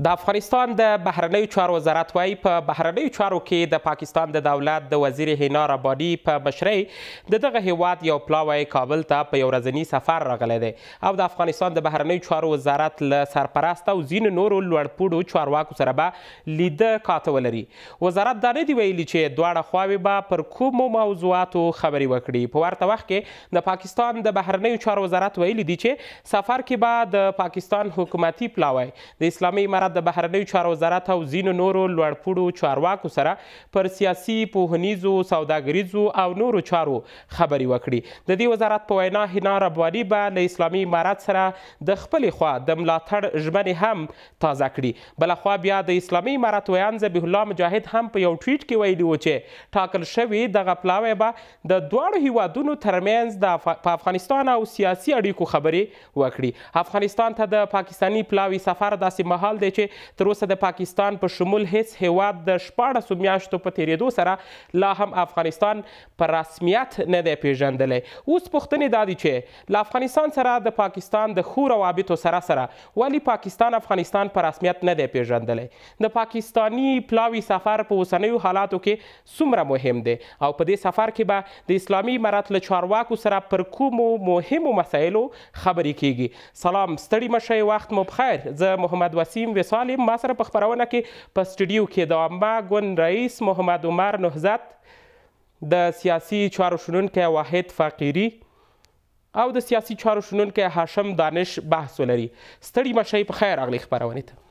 د افغانستان د بهرنیو چارو وزارت وايي په بهرنیو چارو کې د پاکستان د دولت د وزیر حنا رباني په مشرۍ دغه هیواد یو پلاوی کابل ته په یو ورځني سفر راغلی دی او د افغانستان د بهرنیو چارو وزارت له سرپرست او ځینو نورو لوړپوړو چارواکو سره به لیده کاته ولري. وزارت دا نه دي ویلي چې دواړه خواوې به پر کومو موضوعاتو خبرې وکړي. په ورته وخت کې د پاکستان د بهرنیو چارو وزارت ویلي دي چې سفر کې به د پاکستان حکومتي پلاوی د اسلامي امارت د بهرنیو چارو وزارت او ځینو نورو لوړپوړو چارواکو سره پر سیاسي، پوهنیزو، سوداګریزو او نورو چارو خبرې وکړي. د دې وزارت په وینا حنا رباني به له اسلامي امارت سره د خپلې خوا د ملاتړ ژمنې هم تازه کړي. بلخوا بیا د اسلامي امارت ویان ذبیح الله مجاهد هم په یو ټویټ کې ویلي و چې ټاکل شوي دغه پلاوی به د دواړو هیوادونو ترمنځ په افغانستان او سیاسي اړیکو خبرې وکړي. افغانستان ته د پاکستاني پلاوي سفر داسې مهال دی چې تر اوسه د پاکستان په شمول هیڅ هیواد د 14 میاشتو په تیریدو سره لا هم افغانستان په رسمیت نه دی پیژندلی. اوس پوښتنې دا دي چې له افغانستان سره د پاکستان د ښو روابطو سره ولې پاکستان افغانستان په رسمیت نه دی پیژندلی؟ د پاکستاني پلاوي سفر په اوسنیو حالاتو کې څومره مهم دی او په دې سفر کې به د اسلامي امارت له چارواکو سره پر کومو مهمو مسایلو خبرې کیږي؟ سلام، ستړي مشئ، وخت مو بخیر. زه محمد وسیم وصال یم. ما سره په خپرونه کې په سټوډیو کې د عامه ګوند رئیس محمد عمر نهزت، د سیاسي چارو شنونکی واحد فقیري او د سیاسي چارو شنونکی هاشم دانش بحث ولري. ستړي مشئ، په خیر راغلی خپرونې ته.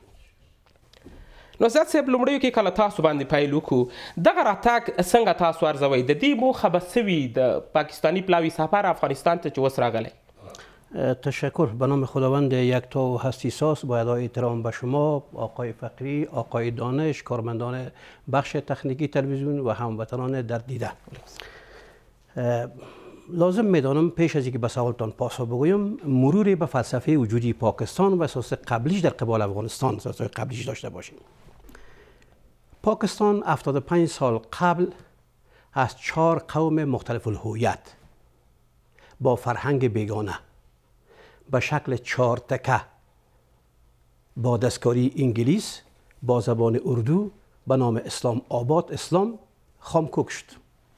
نهزت صاحب، لومړیو کې کله تاسو باندې پیل وکړو، دغه راتګ څنګه تاسو ارزوئ؟ د دې موخه به څه وي د پاکستانی پلاوی سفر افغانستان ته چې اوس راغلی؟ تشکر. به نام خداوند یکتا و هستی ساز باید احترام به شما، آقای فقری، آقای دانش، کارمندان بخش تکنیکی تلویزیون و هموطنان در دیده. لازم میدانم پیش از اینکه به سوالتان پاسخ بگویم مروری به فلسفه وجودی پاکستان و اساس قبلیش در قبال افغانستان اساس قبلیش داشته باشیم. پاکستان 75 سال قبل از 4 قوم مختلف الهویت با فرهنگ بیگانه به شکل 4 تکه با دستکاری انگلیس با زبان اردو به نام اسلام آباد اسلام خامکوک شد.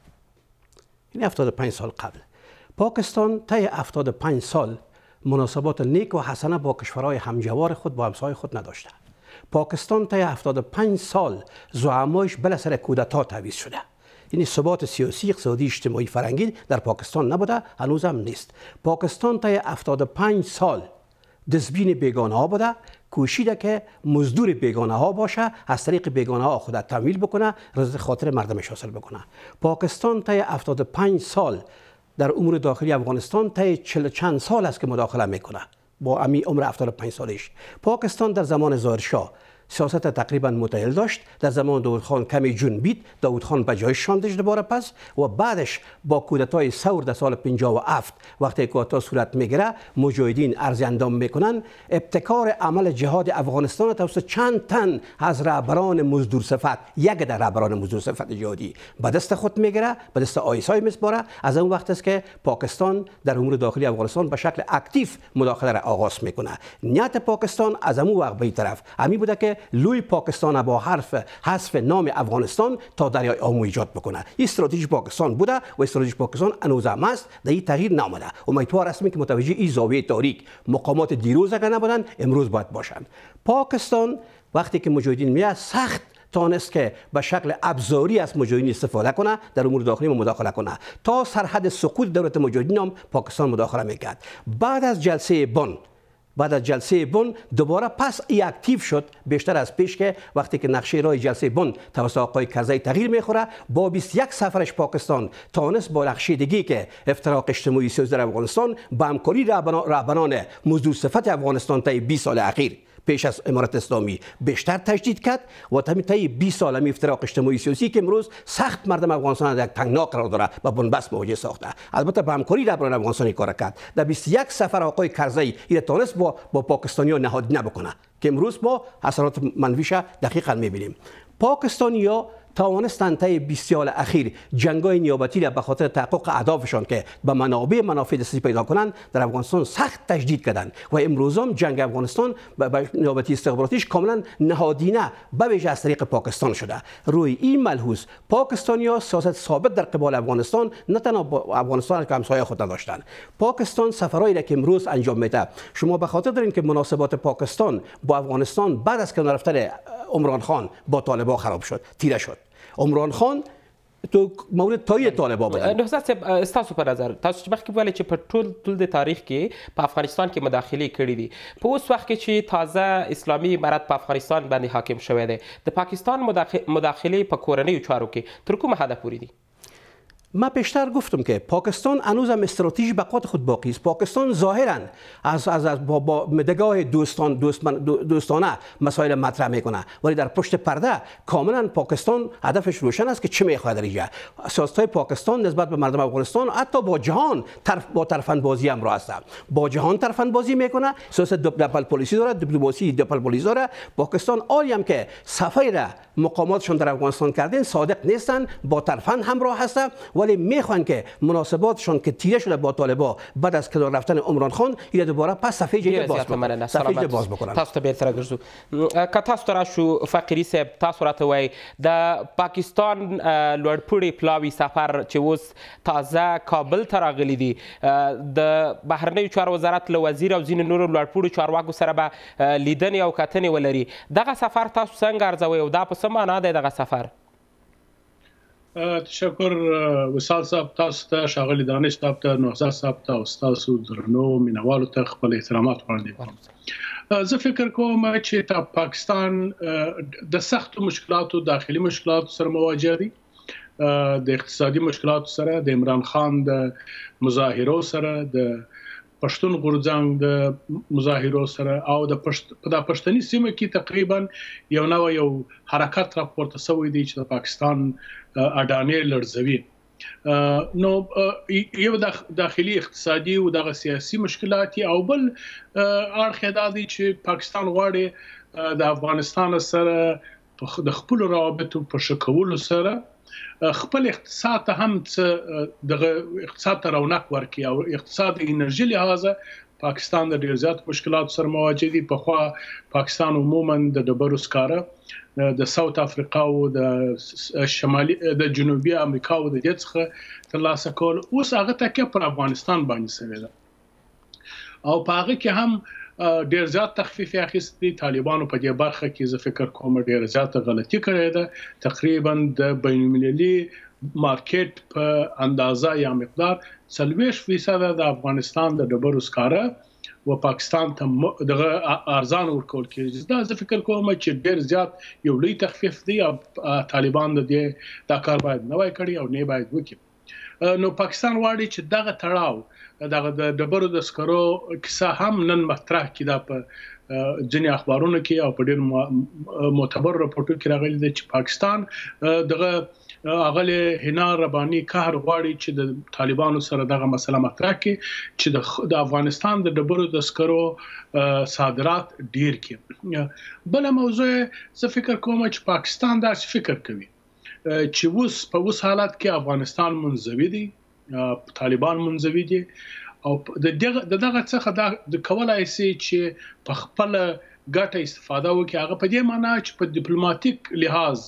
این 75 سال قبل. پاکستان طی 75 سال مناسبات نیک و حسنه با کشورهای همجوار خود با همسایه خود نداشته. پاکستان طی 75 سال زعمایش بلسر کودتا تعویض شده. یعنی ثبات سیاسی، اقتصادی، اجتماعی، فرهنگی در پاکستان نبوده، هنوز هم نیست. پاکستان طی 75 سال دزبین بیگانه ها بوده، کوشیده که مزدور بیگانه ها باشه، از طریق بیگانه ها خود تمویل بکنه، رضایت خاطر مردمش حاصل بکنه. پاکستان طی 75 سال در امور داخلی افغانستان طی 40 چند سال است که مداخله میکنه با امی عمر 75 سالش. پاکستان در زمان ظاهرشاه سیاست تقریبا متعادل داشت. در زمان داود خان کمی جنبید، داود خان به جایش شاندش دوباره پس و بعدش با کودتای ثور در سال 57 وقتی کودتا صورت میگیره مجاهدین ارز اندام میکنن، ابتکار عمل جهاد افغانستان توسط چند تن از رهبران مزدور صفت، یک در رهبران مزدور صفت جهادی به دست خود میگیره، به دست آیسای میسپاره. از اون وقت است که پاکستان در امور داخلی افغانستان به شکل اکتیو مداخله را آغاز میکنه. نیت پاکستان از اون وقت به این طرف همی بوده که لوی پاکستان با حذف نام افغانستان تا دریای آمو ایجاد بکنه. این استراتژی پاکستان بوده و استراتژی پاکستان هنوز هم است، در این تغییر نامده. امیدوار هستیم که متوجه این زاویه تاریک مقامات دیروز اگر نبودن امروز باید باشند. پاکستان وقتی که مجاهدین میاد سخت تانست که به شکل ابزاری از مجاهدین استفاده کنه، در امور داخلی مداخله کنه. تا سرحد سقوط دولت مجاهدین هم پاکستان مداخله میکرد. بعد از جلسه بن دوباره پس ای اکتیو شد بیشتر از پیش که وقتی که نقشه راه جلسه بن توسط آقای کرزی تغییر میخوره، با 21 سفرش پاکستان تانست با نقشه دیگی که افتراق اجتماعی سیاسی در افغانستان با همکاری رهبران مزدور صفت افغانستان طی 20 سال اخیر پیش از امارت اسلامی بیشتر تجدید کرد و طی 20 سال همی افتراق اجتماعی سیاسی که امروز سخت مردم افغانستان در یک تنگنا قرار داره و بنبست مواجه ساخته. البته به همکاری رهبران افغانستانی کار کرد. در 21 سفر آقای کرزی این تونست با پاکستانی‌ها نهادینه بکنه که امروز با اثرات منفیش دقیقاً می‌بینیم. پاکستانی‌ها توانستند طی 20 سال اخیر جنگ‌های نیابتی را به خاطر تحقق اهدافشان که به منافع دستی پیدا کنند در افغانستان سخت تجدید کردند و امروز هم جنگ افغانستان به نیابتی استخباراتیش کاملا نهادینه به ویژه از طریق پاکستان شده. روی این ملحوظ پاکستانی‌ها سیاست ثابت در قبال افغانستان نه تنها با افغانستان که همسایه خود نداشتند. پاکستان سفرهایی را که امروز انجام میده، شما به خاطر دارین که مناسبات پاکستان با افغانستان بعد از کنار رفتن عمران خان با طالبان خراب شد، تیره شد. عمران خان تو مورد تایید طالبان بود. نهضت صاحب استاسو په نظر تاسو چې مخکې ویل چې په ټول د تاریخ کې په افغانستان کې مداخلې کړې دي، په اوس وخت کې چې تازه اسلامي امارت په افغانستان باندې حاکم شوی دی، د پاکستان مداخلې په کورنیو چارو کې تر کومه حده پورې دي؟ ما پیشتر گفتم که پاکستان هنوز هم استراتژی بقات خود باقی است. پاکستان ظاهرا از با مدگاه دوستانه مسائل مطرح میکنه، ولی در پشت پرده کاملا پاکستان هدفش روشن است که چه میخواد در اینجا. سیاست‌های پاکستان نسبت به مردم افغانستان حتی با جهان با طرفاندازی هم است. با جهان طرفاندازی میکنه، سیاست دوپل پلیسی داره، دیپلماسی دوپل پلیسی داره. پاکستان عالی هم که صفای مقاماتشون در افغانستان کردن صادق نیستن، با طرفان همراه هستند، ولی میخوان که مناسباتشون که تیره شده با طالبان بعد از کنار رفتن عمران خان این دوباره پس صفحه جدید باز بکنن. تاسو ته بیرته راګرځو که تاسو ته راشو فقیري صاحب، تاسو راته وایي د پاکستان لوړپوړي پلاوي سفر چې اوس تازه کابل ته راغلی دي، د بهرنیو چارو وزارت له وزیر او ځینو نورو لوړپوړو چارواکو سره به لیدنې او کتنې ولري. دغه سفر تاسو څنګه ارزوئ او دا په څه معنا دی دغه سفر؟ تشکر وصال صاحب، تاسو ته ښاغلي دانش صاحب ته، نهضت صاحب ته او ستاسو درنو مینوالو ته خپل احترامات وړاندې کوم. زه فکر کوم چې پاکستان د سختو مشکلاتو، داخلي مشکلاتو سره مواجه دي، د اقتصادي مشکلاتو سره، د عمران خان د مظاهرو سره، د پښتون غورځنګ د مظاهرو سره او د پښتني سیمه کې تقریبا یو حرکت راپورته شوی دی چې د پاکستان اډانې لړزوي. نو یو داخلي اقتصادي او د سیاسي مشکلات او بل اړخ دا دی چې پاکستان غواړي د افغانستان سره د خپل روابطو په شکولو سره خپل اقتصاد ته هم دغه اقتصاد ته رونق ورکړي او اقتصاد انرژي لحاظه پاکستان د ډیر زیات مشکلات سره مواجه دي. پخوا پاکستان عموما د ډبرو سکاره د ساوث افریقا او د شمالي د جنوبي امریکا او د دې څخه ترلاسه کول، اوس هغه تکیه پر افغانستان باندې شوی ده او په هغه کې هم ډیر زیات تخفیف اخیستی. طالبانو په دې برخه کې زه فکر کوم ډیر زیات غلطي کړې ده. تقریبا د بین المللي مارکیټ په اندازه یا مقدار 40% د افغانستان د ډبرو سکاره و پاکستان ته دغه ارزان ورکول کېږي. دا زه فکر کوم چې ډیر زیات یو لوی تخفیف دی او طالبان دا کار باید نه وای کړی او نه باید وکړي. نو پاکستان غواړي چې دغه تړاو دغه د ډبرو د سکرو کیسه هم نن مطرح کړي په ځینې اخبارونو کې او په ډېر معتبر راپورټو کې راغلي دی چې پاکستان دغه اغله حنا رباني قهر غواړي چې د طالبانو سره دغه مسله مطرح کړي چې د افغانستان د ډبرو د سکرو صادرات ډیر کړي. بل موضوع زه فکر کوم چې پاکستان دا فکر کوي چې په اوس حالت کې افغانستان منزوي دي، طالبان منزوي دي او دغه څخه د کولای شي چې په خپل ګټه استفاده وکړي. هغه په دې معنی چې په ډیپلوماټیک لحاظ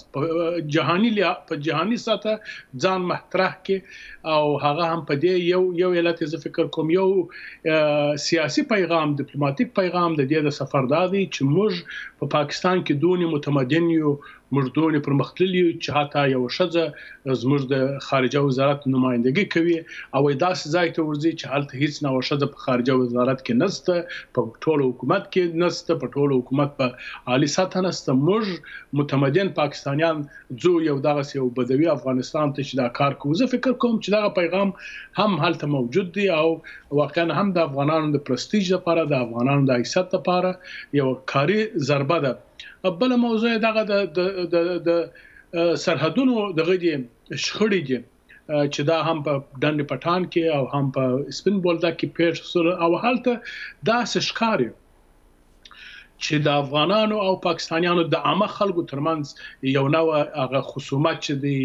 په جهاني سطح ځان مطرح کړي او هغه هم په دې یو علت زه فکر کوم یو سیاسي پیغام، ډیپلوماټیک پیغام د دې د سفر دی چې موږ په پاکستان کې دونې متمدن یو، موږ دونې پرمختللي یو چې حتی یو ښځه زموږ د خارجه وزارت نمائندګي کوي او داسې ځای ته ورځي چې هلته هیڅ نه ښځه په خارجه وزارت کې نشته، په ټول حکومت کې نشته، په ټول حکومت په عالی سطح نشته. موږ متمدن پاکستانیان ځو یو دغه یو بدوي افغانستان ته چې دا کار کوو. زه فکر کوم چې دغه پیغام هم هلته موجود دی او واقعا هم د افغانانو د پرستیج لپاره، د افغانانو د عزت لپاره یو کاری ضربه ده. بل موضوع دغه د سرحدونو دغه دي شخړې دي چې دا هم په ډنډ پټان کې او هم په سپین بولدک کې پیښ شول او هلته دا ښکاري چې د افغانانو او پاکستانیانو د عامه خلکو ترمنځ یو نوع هغه خصومت چې دی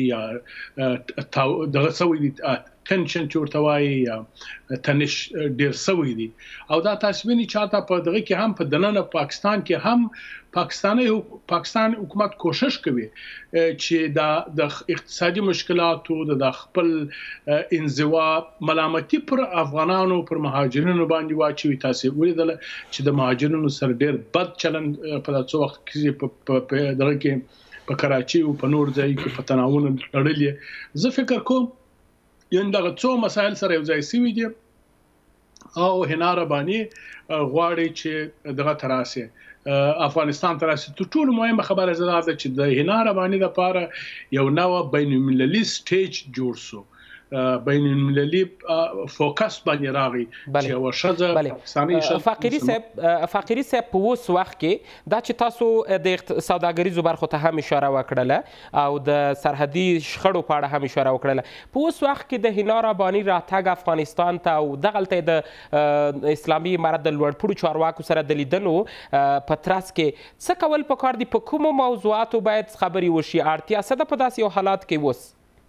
یا دغه سوي دي تنشن چې ورته وایي تنش ډیر سوي دي او دا تاسو وینئ چې حتی په دغه کې هم په دننه پاکستان کې هم پاکستان حکومت کوشش کوي چې د اقتصادي مشکلاتو د خپل انزوا ملامتي پر افغانانو پر مهاجرینو باندې واچوي. تاسو ولیدل چې د مهاجرینو سره ډیر بد چلند په داسې وخت کې په دغه کې په کراچي او په نور ځای کې په تناول لرلې. زه فکر کوم یان دغه څو مسایل سره یو ځای سوي دي او هنا رباني غواړي چې دغه تراسه افغانستان تراسه ټول مهمه خبره زده ده چې د هنا رباني لپاره یو نوع بین المللي سټیج جوړ شو، بین المللي فوکس باندې راغی چې ورشزه پاکستاني فقيري صاحب په اوس وخت کې دا چې تاسو د سوداګریزو برخو ته هم اشاره وکړله او د سرحدي شخړو په اړه هم اشاره وکړله، په اوس وخت کې د هنا رباني راتګ افغانستان ته او دغلته د اسلامي امارت د لوړپوړو چارواکو سره د لیدنو په ترڅ کې څه کول پکار دي؟ په کومو موضوعاتو باید خبرې وشي؟ اړتیا څه ده په داسې یو حالات کې اوس؟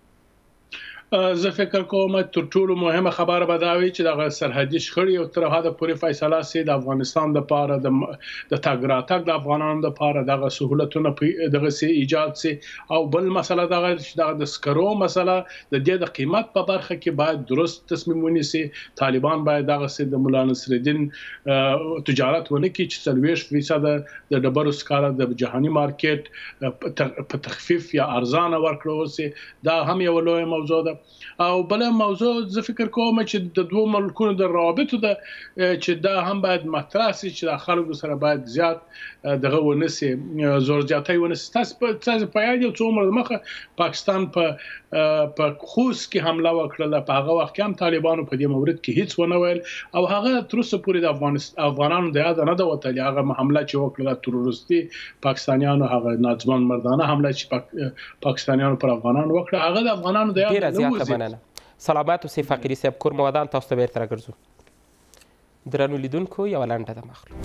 زه فکر کوم تر ټولو مهمه خبره به دا وي چې د سرحدي شخړې او تر هغه پورې فیصله سي د افغانستان لپاره د تګ راتګ د افغانانو لپاره دغه سہولتونه دغه سي ایجاد سي. او بل مسله دغه چې د سکرو مسله د دې د قیمت په برخه کې باید درست تصمیم ونیسي. طالبان باید دغه سي د مولا نصرالدین تجارت ونه کړي چې 30% د ډبرو سکاره د جهاني مارکیټ په تخفیف یا ارزانه ورکړل سي. دا هم یو لوی موضوع ده. او بل موضوع زه فکر کوم چې د دوه ملکونو د روابطو ده چې دا هم باید مطرح شي چې د خلکو سره باید زیات دغه ونسي زور زیاتي ونسي. تاسو په یاد یو څو عمر مخه پاکستان په خوست کې حمله وکړه، په هغه وخت کې هم طالبانو په دې مورد کې هیڅ ونه ویل او هغه تر اوسه پورې د افغانانو د یاد نه ده وتلې. هغه حمله چې وکړه تروریستي پاکستانیانو، هغه ناځوان مردانه حمله چې پاکستانیانو پر افغانانو وکړه، هغه د افغانانو د یاد نه مننه. سلامات اوسئ فقيري صاحب، کور مودان تاسو ته بیرته راګرځو. درنو لیدونکو یوه لنډه دمه اخلو،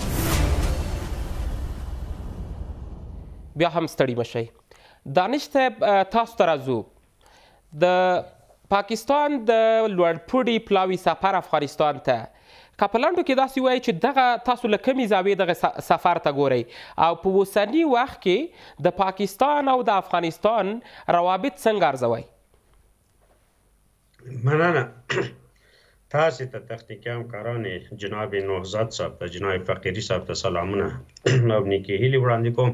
بیا هم ستړي مشئ. دانش صاحب تاسو ته راځو. د پاکستان د لوړپوړي پلاوي سفر افغانستان ته که په لنډو کې داسې وایي چې دغه تاسو له کومې زاویې دغه سفر ته ګورئ او په اوسني وخت کې د پاکستان او د افغانستان روابط څنګه ارزوئ؟ مننه. تاسو ته تخنیکی همکاران جناب نهضت صاحب ته، جناب فقیري صاحب ته سلامونه او نیکې هیلې وړاندې کوم.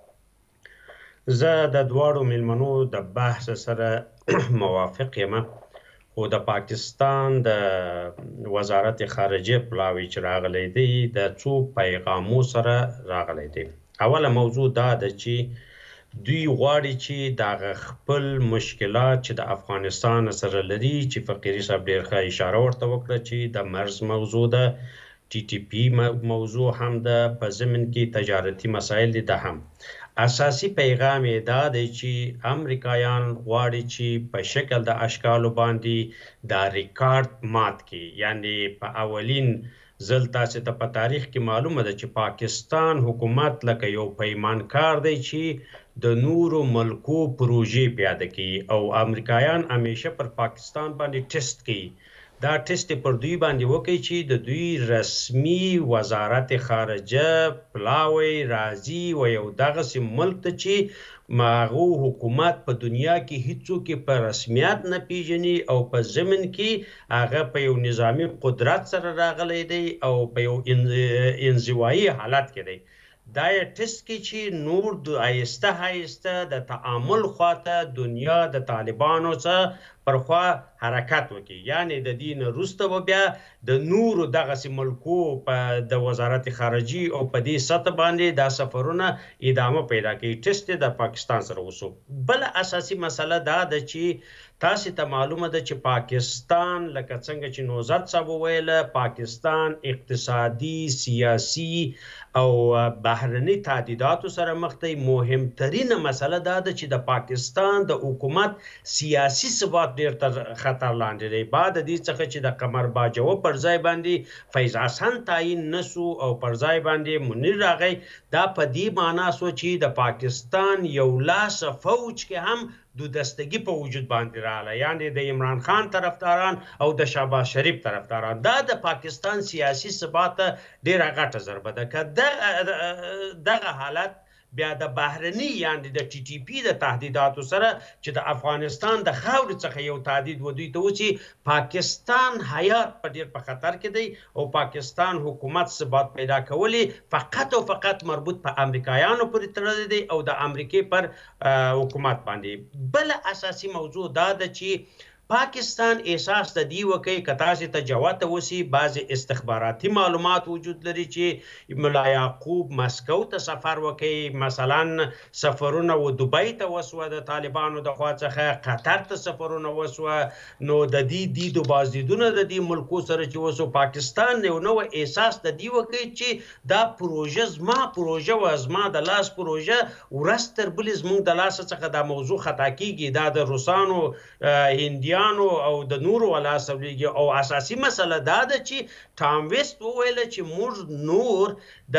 زه د دواړو میلمنو د بحث سره موافق یم، خو د پاکستان د وزارت خارجه پلاوی چې راغلی دی د څو پیغامو سره راغلی دی. اوله موضوع دا ده چې دوی غواړي چې د خپل مشکلات چې د افغانستان سره لري، چې فقیري صاحب ډېر ښه اشاره ورته وکړه چې د مرز موضوع ده، ټي ټي پي موضوع هم ده، په ضمن کې تجارتي مسایل دي. ده هم اساسي پیغام یې دا دی چې امریکایان غواړي چې په شکل د اشکالو باندې دا ریکارډ مات کړي. یعنی په اولین ځل تاسو ته په تاریخ کې معلومه ده چې پاکستان حکومت لکه یو پیمانکار دی چې د نورو ملکو پروژې پیاده کوي او امریکایان همیشه پر پاکستان باندې ټیسټ کوي. دا ټیسټ پر دوی باندې وکړي چې د دوی رسمي وزارت خارجه پلاوی راځي و یو دغسې ملک ته چې هغو حکومت په دنیا کې هیڅوک په رسمیت نه پیژني او په ضمن کې هغه په یو نظامي قدرت سره راغلی دی او په یو انزوایي حالت کې دی. دا یې ټیسټ کې چې نور د آهسته د تعامل خواته دنیا د طالبانو څخه پر خوا حرکت وکړي. یعنی د دې نه وروسته به بیا د نورو دغسې ملکو په د وزارت خارجي او په دې سطح باندې دا سفرونه ادامه پیدا کوي. ټیسټ د پاکستان سره وسو. بل اساسي مسله دا ده چې تاسو ته معلومه ده چې پاکستان لکه څنګه چې نوزاد صاحب وویله، پاکستان اقتصادي، سیاسي او بهرني تهدیداتو سره مخ دی. مهمترینه مسله دا ده چې د پاکستان د حکومت سیاسي ثبات ډیر تر خطر لاندې دی. بعد د دې څخه چې د قمر باجوه پر ځای باندې فیض حسن تعیین نسو او پر ځای باندې منیر راغی، دا په دې معنا سو چې د پاکستان یو لاس فوج کې هم دودستگی په وجود باندې رااله، یعنی د عمران خان طرفداران او د شهباز شریف طرفداران. دا د پاکستان سیاسي ثبات ډیره غټه ضربه ده. که دغه حالت بیا د بهرني یعنی د ټي ټي پی د تهدیداتو سره چې د افغانستان د خاورې څخه یو تهدید ودوی ته وچی، پاکستان حیات په ډیر په خطر کې دی او پاکستان حکومت ثبات پیدا کولی فقط او فقط مربوط په امریکایانو پورې تړلی دی او د امریکې پر حکومت باندې. بل اساسي موضوع دا ده چې پاکستان احساس د دی وکي که تاسې ته جوات وسی بعض استخباراتي معلومات وجود لري چې ملا یعقوب مسکو ته سفر وکي، مثلا سفرونه و دوبۍ ته وسوه د طالبانو د خوا څخه، قطر ته سفرونه وسوه، نو د دې دید و بازدیدونه د دې ملکو سره چې وسو، پاکستان یو نو احساس د دی وکي چې دا پروژه زما پروژه و، زما د لاس پروژه ورځ تر بلې زموږ د لاس څخه دا موضوع خطا کیږي، دا د روسانو هندیانو او د نورو ولا سولیږي. او اساسي مسله دا ده چې ټام ویسټ وویل چې موږ نور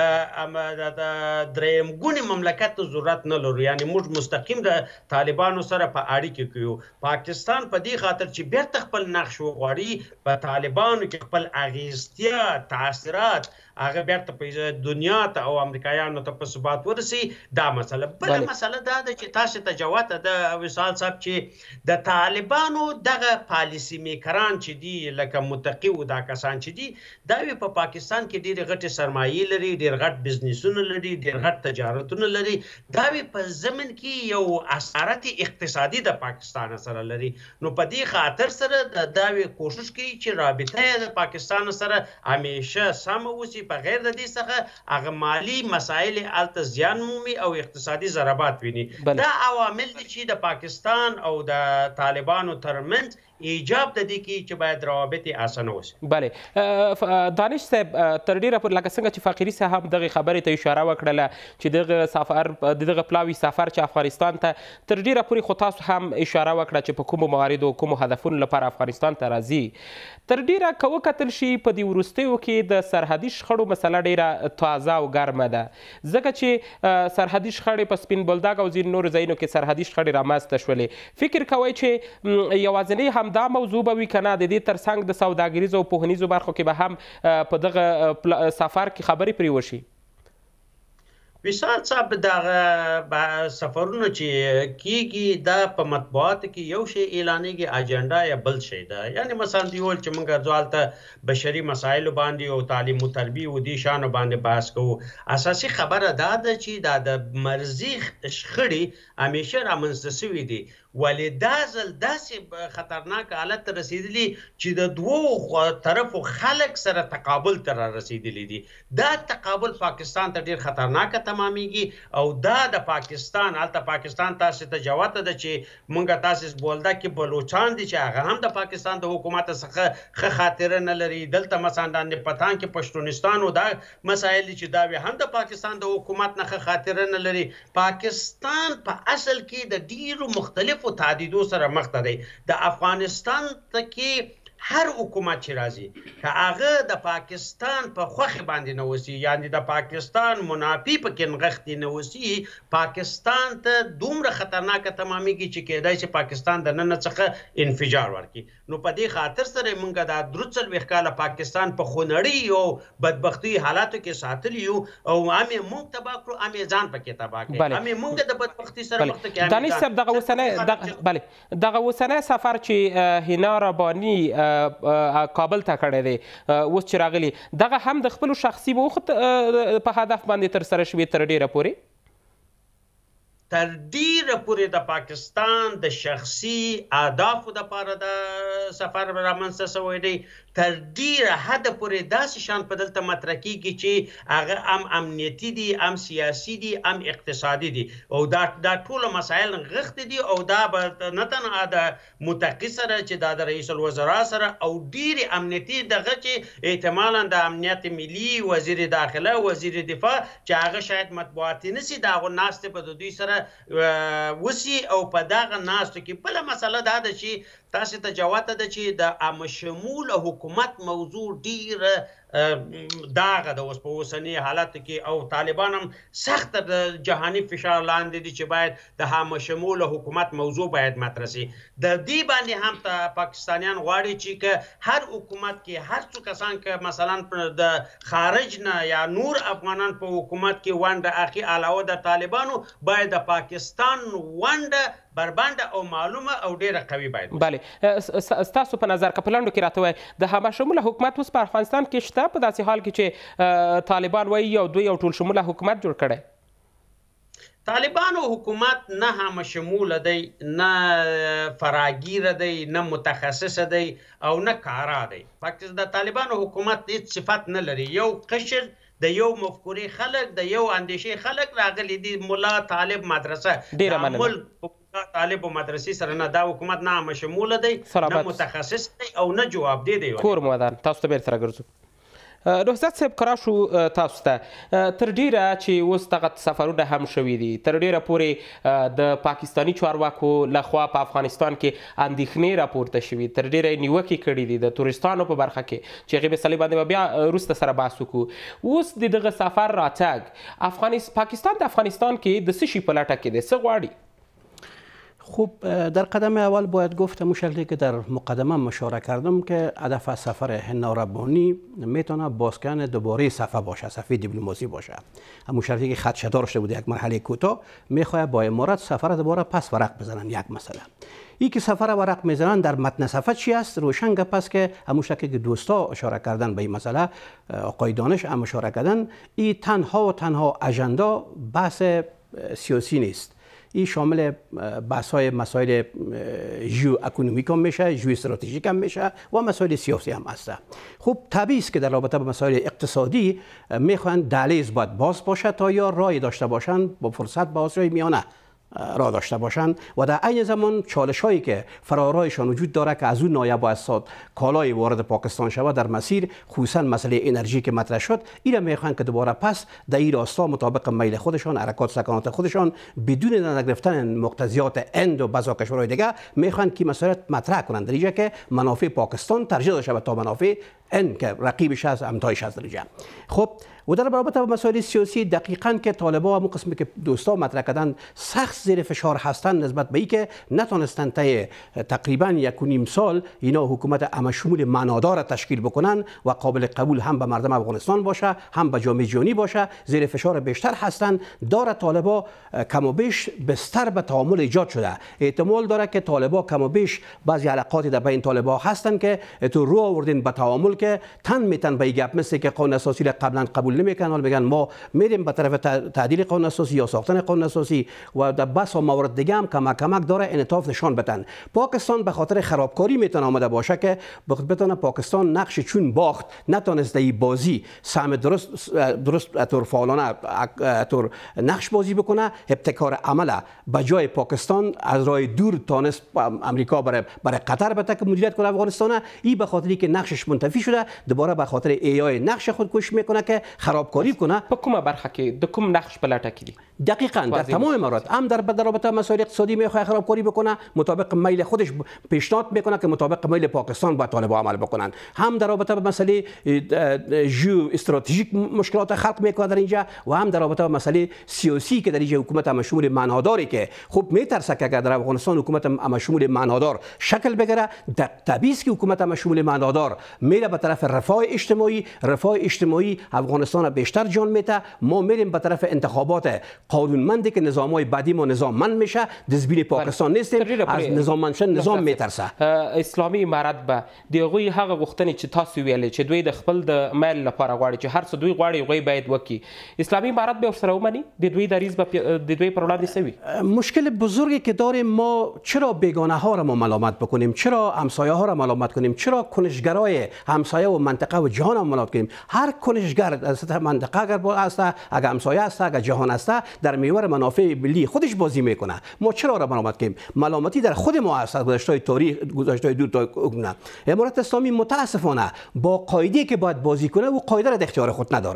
د دریم ګونی مملکت ته ضرورت نه لرو، یعنی موږ مستقیم د طالبانو سره په اړیکه کې یو. پاکستان په دې خاطر چې بیرته خپل نقش وغواړي په طالبانو کې خپل اغیزتیا تاثیرات هغه بیرته په دنیا ته او امریکایانو ته په ثبات ورسي، دا مسله. بل مسله دا ده چې تاسو ته جوات د وصال صاحب چې د طالبانو دغه پالیسی میکران چې دی لکه متقی و دا کسان چې دی دا په پاکستان کې ډېر غټ سرمایې لري، ډېر غټ بزنسونه لري، ډېر غټ تجارتونه لري، دا په زمن کې یو اثرات اقتصادي د پاکستان سره لري. نو په دې خاطر سره دا کوشش کوي چې رابطه د پاکستان سره همیشه سم اوسي، بغیر د دې څخه هغه مالی مسایل الته زیان مومي او اقتصادي ضربات ویني. دا عوامل دي چې د پاکستان او د طالبانو ترمنځ ایجاب د دې کې چې باید روابط اسانه وشي. بله دانش صاحب، تر ډیره پورې لکه څنګه چې فقیري صاحب دغه خبرې ته اشاره وکړله چې دغه سفر دغه پلاوي سفر چې افغانستان ته تر ډیره پورې، خو تاسو هم اشاره وکړه چې په کومو مواردو کومو هدفونو لپاره افغانستان ته راځي. تر ډیره که وکتل شي په دې وروستیو کې د سرحدي شخړو مسله ډیره تازه او ګرمه ده، ځکه چې سرحدي شخړې په سپین بولدک او ځینو نورو ځایونو کې سرحدي شخړې رامنځته شولې. فکر کوئ چې یوازینی دا موضوع به وي که نه د دې ترڅنګ د سوداګریزو او پوهنیزو برخو کې به هم په دغه سفر کې خبرې پرې وشي؟ وصال صاحب دغه سفرونه چې کیږي دا په مطبوعاتو کې یو شی اعلانېږي، اجنډا یا بل شی ده. یعنی مثلا دی ول چې موږ ځوالته بشري مسایلو باندې او تعلیم او تربیه او دې شانو باندې بحث کوو. اساسي خبره دا ده چې دا د مرزي شخړې همیشه رامنځته شوي دي، ولې دا ځل داسې خطرناک حالت ته رسېدلي چې د دوو طرفو خلک سره تقابل ته را رسېدلي دي. دا تقابل پاکستان ته ډېر خطرناکه تمامېږي او دا د پاکستان هلته پاکستان تاسې ته جوته ده چې موږ تاسې بولدک کې بلوچان دي چې هغه هم د پاکستان د حکومت څخه ښه خاطره نه لري. دلته مثلا د پتان کې پښتونستان او دا مسایل چې دا هم د پاکستان د حکومت نه ښه خاطره نه لري. پاکستان په اصل کې د ډیرو مختلفو تهدیدو سره مخ ته دی. د افغانستان ته کې هر حکومت چې راځي که هغه د پاکستان په خوښې باندې نه وسي، یعنی د پاکستان منافي پکې نغښتې نه وسي، پاکستان ته دومره خطرناکه تمامېږي چې کېدای شي پاکستان د ننه څخه انفجار ورکړي. نو په دې خاطر سره موږ دا 43 کاله پاکستان په خونړۍ او بدبختي حالاتو کې ساتلی یو او همې موږ تباه کړو، همې ځان پکې تباه کړي، همې موږ د بدبختي سره مخ ته کړو. دانش صاحب دغه اوسنی سفر چې هینا رباني کابل ته کړی دی اوس چې راغلی، دغه هم د خپلو شخصي موخو په هدف باندې ترسره شوې تر ډیره پورې؟ تر ډیره پورې د پاکستان د شخصي اهدافو دپاره د سفر رامنځته شوی دی. تر ډیره حده پورې داسې شان په دلته مطرح کیږي چې هغه هم امنیتي دي، هم سیاسي دي، هم اقتصادي دي او دا ټول مسایل نغښتي دي او دا به نه تنها د متقي سره چې دا د رئیس الوزرا سره او ډیرې امنیتي دغه چې احتمالا د امنیت ملي، وزیر داخله، وزیر دفاع چې هغه شاید مطبوعاتي نشي د هغو ناستې په دوی سره وسی او په دغه ناستو کې بله مسله دا ده چې تاسو ته جوته ده چې د عامه شمول حکومت موضوع ډیر داغه د اوس په اوسني حالت کې او طالبان هم سخت د جهاني فشار لاندې دي چې باید د عامه شمول حکومت موضوع باید مطرح شي. د دې باندې هم ته پاکستانیان غواړي چې که هر حکومت کې هر څو کسان که مثلا د خارج نه یا نور افغانان په حکومت کې ونډه اخی علاوه د طالبانو باید د پاکستان ونډه بربنده او معلومه او ډیره قوي باید. بله ستاسو په نظر که په لنډو کې راته وایي د همه شموله حکومت اوس په افغانستان کې شته په داسې حال کې چې طالبان وایي دوی یو ټول شموله حکومت جوړ کړی؟ طالبانو حکومت نه همه شموله دی، نه فراگیر دی، نه متخصص دی او نه کارا دی. د طالبانو حکومت هیڅ صفت نه لري. یو قشر د یو مفکوري خلک د یو اندیشې خلک راغلي دي، مولا طالب مدرسه ډیره مننه. طالب و مدرسې سره نه، دا حکومت نه همه شموله دی، نه متخصص دی او نه جوابدې دی. کور مودان تاسو ته بیرته راګرځو. نهزاد صاحب که راشو تاسو ته تر ډیره چې اوس دغه سفرونه هم شوي دي، تر ډیره پورې د پاکستاني چارواکو لخوا په افغانستان کې اندېښنې راپورته شوي، تر ډیره یې نیوکې کړي دي د تورستانو په برخه کې چې هغې مسلې باندې به بیا وروسته سره بحث وکړو. اوس د دغه سفر راتګ پاکستان د افغانستان کې د څه شي په لټه کې دی، څه غواړي؟ خوب در قدم اول باید گفتم شکلی که در مقدمه مشاره کردم که هدف از سفر حنا ربانی میتونه بازکن دوباره صفحه باشه، صفحه دیپلماسی باشه. همون شرطی که خدشه‌دار شده بوده یک مرحله کوتاه میخواد با امارات سفر دوباره پس ورق بزنن. یک مسئله ای که سفر ورق میزنن در متن صفحه چی است روشن گپ است که همون شکلی که دوستا اشاره کردن به این مسئله، آقای دانش هم اشاره کردن، این تنها و تنها اجندا بحث سیاسی نیست. این شامل بحث‌های مسائل ژئو اکونومیک هم میشه، ژئو استراتژیک هم میشه و مسائل سیاسی هم هست. خب طبیعی است که در رابطه با مسائل اقتصادی میخوان دهلیز باید باز باشه تا یا رای داشته باشن با فرصت با آسیای میانه را داشته باشند و در عین زمان چالش هایی که فرارایشان وجود داره که از اون نایه باید کالای وارد پاکستان شود در مسیر، خصوصا مسئله انرژی که مطرح شد، اینا میخوان که دوباره پس در این راستا مطابق میل خودشان، حرکات سکنات خودشان بدون نگرفتن مقتضیات هند و بعضی کشورهای دیگه میخوان که مسائل مطرح کنند در اینجا که منافع پاکستان ترجیح داشته تا منافع هند که رقیبش است، همتایش است در اینجا. خب و در رابطه با مسائل سیاسی دقیقاً که طالبان همون قسمی که دوستا مطرح کردن سخت زیر فشار هستند نسبت به اینکه نتونستن تا تقریبا 1.5 سال اینا حکومت همه شمول معنادار تشکیل بکنن و قابل قبول هم به مردم افغانستان باشه، هم به جامعه جهانی باشه، زیر فشار بیشتر هستند. داره طالبان کم و بیش بستر به تعامل ایجاد شده. احتمال داره که طالبان کم و بیش بعضی علاقاتی در بین طالبان هستند که تو رو آوردن به تعامل که تن میتن به گپ مثل که قانون اساسی را قبلا قبول نمیکنن، حالا بگن ما میریم به طرف تعدیل قانون اساسی یا ساختن قانون اساسی و در بس و موارد دیگه هم کمک داره انعطاف نشان بدن. پاکستان به خاطر خرابکاری میتونه آمده باشه که بتونه پاکستان نقش چون باخت نتونست این بازی سهم درست طور فعالانه طور نقش بازی بکنه، ابتکار عمله به جای پاکستان از راه دور تونست امریکا برای قطر بده که مدیریت کنه افغانستان. این به خاطری که نقشش منتفی شده دوباره به خاطر ایای نقش خود کوشش میکنه که خرابکاری کنه. په کومه برخه کې د کوم نقش په لټه کې دي؟ دقیقاً در تمام امارات هم در رابطه مسائل اقتصادی میخواد خرابکاری بکنه، مطابق میل خودش پیشنهاد میکنه که مطابق میل پاکستان با طالبان عمل بکنن. هم در رابطه با مسئله ژئو استراتژیک مشکلات خلق میکنه در اینجا و هم در رابطه با مسئله سیاسی که در اینجا حکومت مشمول معناداری که خوب میترسه که اگر در افغانستان حکومت مشمول معنادار شکل بگیره، طبیعی است که حکومت مشمول معنادار میره به طرف رفاه اجتماعی افغانستان بیشتر جان میده. ما میریم به طرف انتخابات قانونمندی که نظامای بعدی ما نظاممند میشه، دزبین پاکستان نیستیم، از نظاممند شدن نظام میترسه. اسلامي امارت به دغه هغه غوښتنې چې تاسو ویلې چې دوی د خپل د میل لپاره غواړي چې هر څه دوی غواړي هغوی باید وکړي، اسلامي امارت به ورسره ومني؟ د دوی دریځ به د دوی پر وړاندې څه وي؟ مشکل بزرگی که داریم ما چرا بیگانه ها را ما ملامت بکنیم، چرا همسایه ها را ملامت کنیم، چرا کنشگرای همسایه و منطقه و جهان را ملامت کنیم؟ هر کنشگر از سطح منطقه اگر است، اگر همسایه است، اگر جهان است، در محور منافع ملی خودش بازی میکنه. ما چرا را ملامت کنیم؟ ملامتی در خود ما است، گذشته تاریخ گذشته دور تا کنه. امارت اسلامی متاسفانه با قاعده که باید بازی کنه و قاعده را در اختیار خود نداره.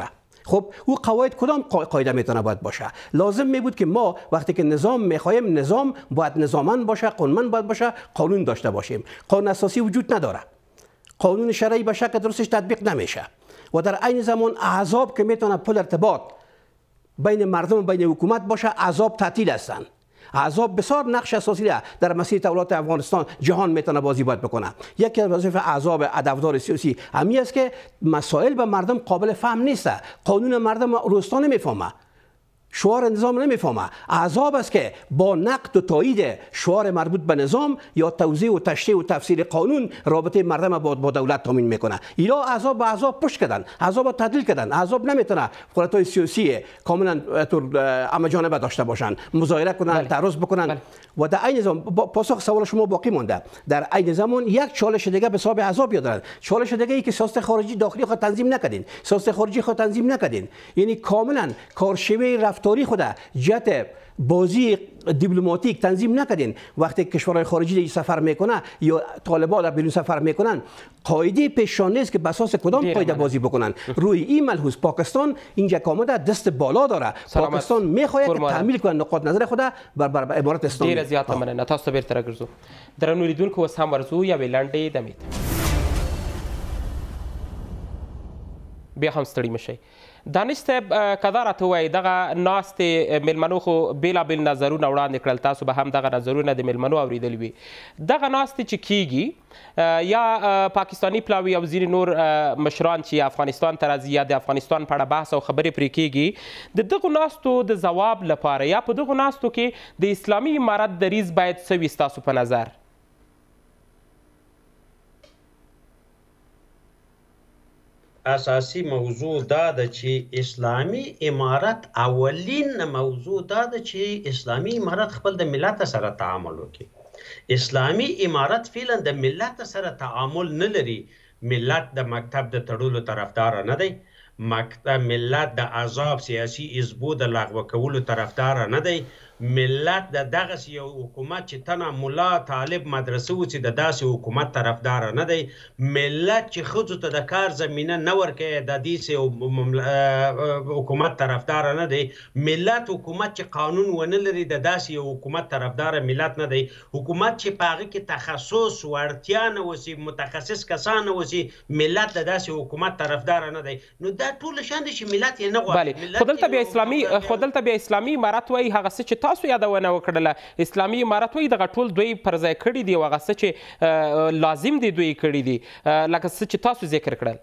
خب او قواعد کدام قاعده میتونه باید باشه؟ لازم می بود که ما وقتی که نظام میخوایم، نظام باید نظامن باشه، قانونمند باید باشه، قانون داشته باشیم. قانون اساسی وجود نداره، قانون شرعی به شکل درستش تطبیق نمیشه و در عین زمان احزاب که میتونه پل ارتباط بین مردم و بین حکومت باشه، احزاب تعطیل هستند. احزاب بسیار نقش اساسی در مسیر تحولات افغانستان جهان میتونه بازی باید بکنه. یکی از وظایف احزاب هدفدار سیاسی همین است که مسائل به مردم قابل فهم نیست، قانون مردم روستا نمیفهمه، شعار نظام نمیفهمه. احزاب است که با نقد و تایید شعار مربوط به نظام یا توضیح و تشریح و تفسیر قانون رابطه مردم با دولت تامین میکنه. اینا احزاب به احزاب پشت کردن، احزاب تعطیل کردن. احزاب نمیتونه فعالیت‌های سیاسی کاملا طور همه‌جانبه داشته باشن، مظاهره کنن، تعرض بکنن. و در عین زمان پاسخ سوال شما باقی مانده، در عین زمان یک چالش دیگه به حساب احزاب دارن. چالش دیگه ای که سیاست خارجی داخلی خود تنظیم نکردین، سیاست خارجی خود تنظیم نکردین، یعنی کاملا کارشوی رفتاری خود جهت بازی دیپلماتیک تنظیم نکردین. وقتی کشورهای خارجی سفر میکنه یا طالبان در بیرون سفر میکنن، قاعده پیششان نیست که به اساس کدام قاعده بازی بکنن. روی این ملحوظ پاکستان اینجا کاملا دست بالا داره. پاکستان میخواهد که تعمیل کنه نقاط نظر خود بر امارت اسلامی. ډیره زیاته مننه. تاسو ته بیرته راګرځو. درنو لیدونکو اوس هم ورځو یوې لنډې دمې ته. بیا هم ستړي مشئ. دانش صاحب که دا راته ووایي دغه ناستې میلمنو خو بېلابېل نظرونه وړاندې کړل، تاسو به هم دغه نظرونه د میلمنو اورېدلي وي. دغه ناستې چې کیږي یا پاکستانی پلاوي او ځینې نور مشران چې افغانستان ته راځي یا د افغانستان په اړه بحث او خبرې پرې کیږي، د دغو ناستو د ځواب لپاره یا په دغو ناستو کې د اسلامي امارت دریځ باید څه وي ستاسو په نظر؟ اساسی موضوع دا ده چې اسلامي امارت اولین موضوع دا ده چې اسلامي امارت خپل د ملت سره تعامل وکړي. اسلامي امارت فعلا د ملت سره تعامل نه لري. ملت د مکتب د تړلو طرفدار نه دی، ملت د عذاب سیاسي حزبو د لغوه کولو طرفدار نه دی، ملت د دغه یو حکومت چې تنه مولا طالب مدرسه و چې د داسې حکومت طرفدار نه دی، ملت چې ښځو ته د کار زمینه نه ورکوي د داسې حکومت طرفدار نه دی، ملت حکومت چې قانون ونه لري د داسې یو حکومت طرفدار ملت نه دی، حکومت چې په هغه کې تخصص وړتیا نه وسي، متخصص کسان نه وسي، ملت د داسې حکومت طرفدار نه دی. نو دا ټول شان دي چې ملت یې نه غواړي. خو دلته بیا اسلامي امارت وایي هغه څه چې تاسو یادونه وکړله، اسلامي امارت وایي دغه ټول دوی پر ځای کړي دي او هغه څه چې لازم دي دوی کړي دي، لکه څه چې تاسو ذکر کړل.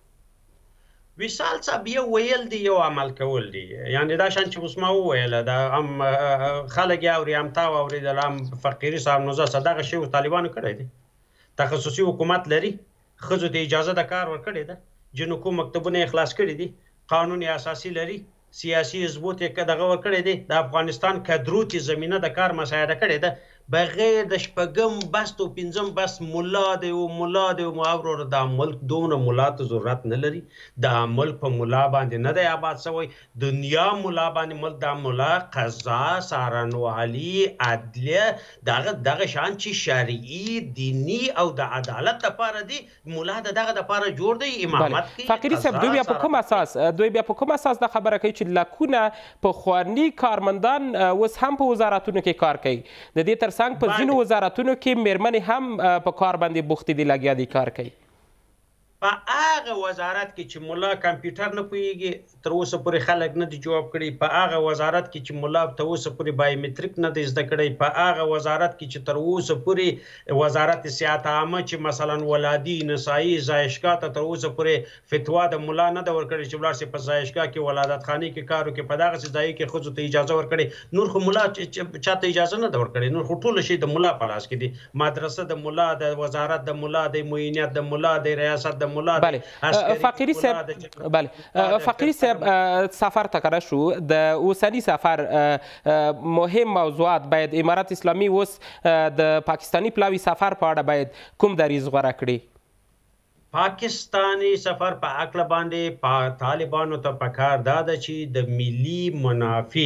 وصال صاحب یو ویل دي یو عمل کول دي، یعنی دا شان چې اوس ما وویله دا هم خلک یې اوري، هم تا واورېدل، هم فقیري صاحب نوزا دغه شی طالبانو کړی دی. تخصصي حکومت لري، ښځو ته اجازه د کار ورکړې ده، جنکو مکتبونه یې خلاص کړي دي، قانون اساسي لري، سیاسي حزبو ته دغه ورکړی دی، د افغانستان کدرو ته زمینه د کار مساعده کړې ده، بغیر د شپږم بست او پنځم بست ملا دی او ملا دی او ماورور د ملک دونه ملا ته ضرورت نه لري. د ملک په ملا باندې نه دی آباد شوی، دنیا ملا باندې ملک د ملا قضا څارنوالي عدلیه دغه شان چې شرعي دینی او د عدالت لپاره دی، ملا دغه لپاره جوړ دی. امامت کوي. فقیري صاحب دوی بیا په کوم اساس دا خبره کوي چې لکونه پخواني کارمندان اوس هم په وزارتونو کې کار کوي، د دې تر څنګ په ځینو وزارتونو کې میرمنې هم په کار باندې بوختې دي، لګیا دي کار کوي. په هغه وزارت کې چې مولا کمپیوټر نه پوهیږي تر اوسه پورې خلک نه دي جواب کړي، په هغه وزارت کې چې مولا تر اوسه پورې بایومټریک نه دی زده کړی، په هغه وزارت کې چې تر اوسه پورې وزارت صحت عامه چې مثلا ولادي نسایي زایشګاه ته تر اوسه پورې فتوا د مولا نه ده ورکړې چې ولاړ شي په زایشګاه کې ولادت خانې کې کار وکړي، په دغسې ځای کې ښځو ته اجازه ورکړې. نور خو مولا چاته اجازه نه ده ورکړې، نور خو ټوله شی د مولا په لاس کې دي، مدرسه د مولا، د وزارت د مولا، د معینیت د مولا، د ریاست د مولا. فقیري صاحب سفر تکره شو، د اوسنی سفر مهم موضوعات باید امارت اسلامی اوس د پاکستانی پلاوي سفر په اړه باید کوم دریځ غوره کړي؟ پاکستانی سفر په عقل باندې طالبانو ته پکار دا ده چې د ملي منافع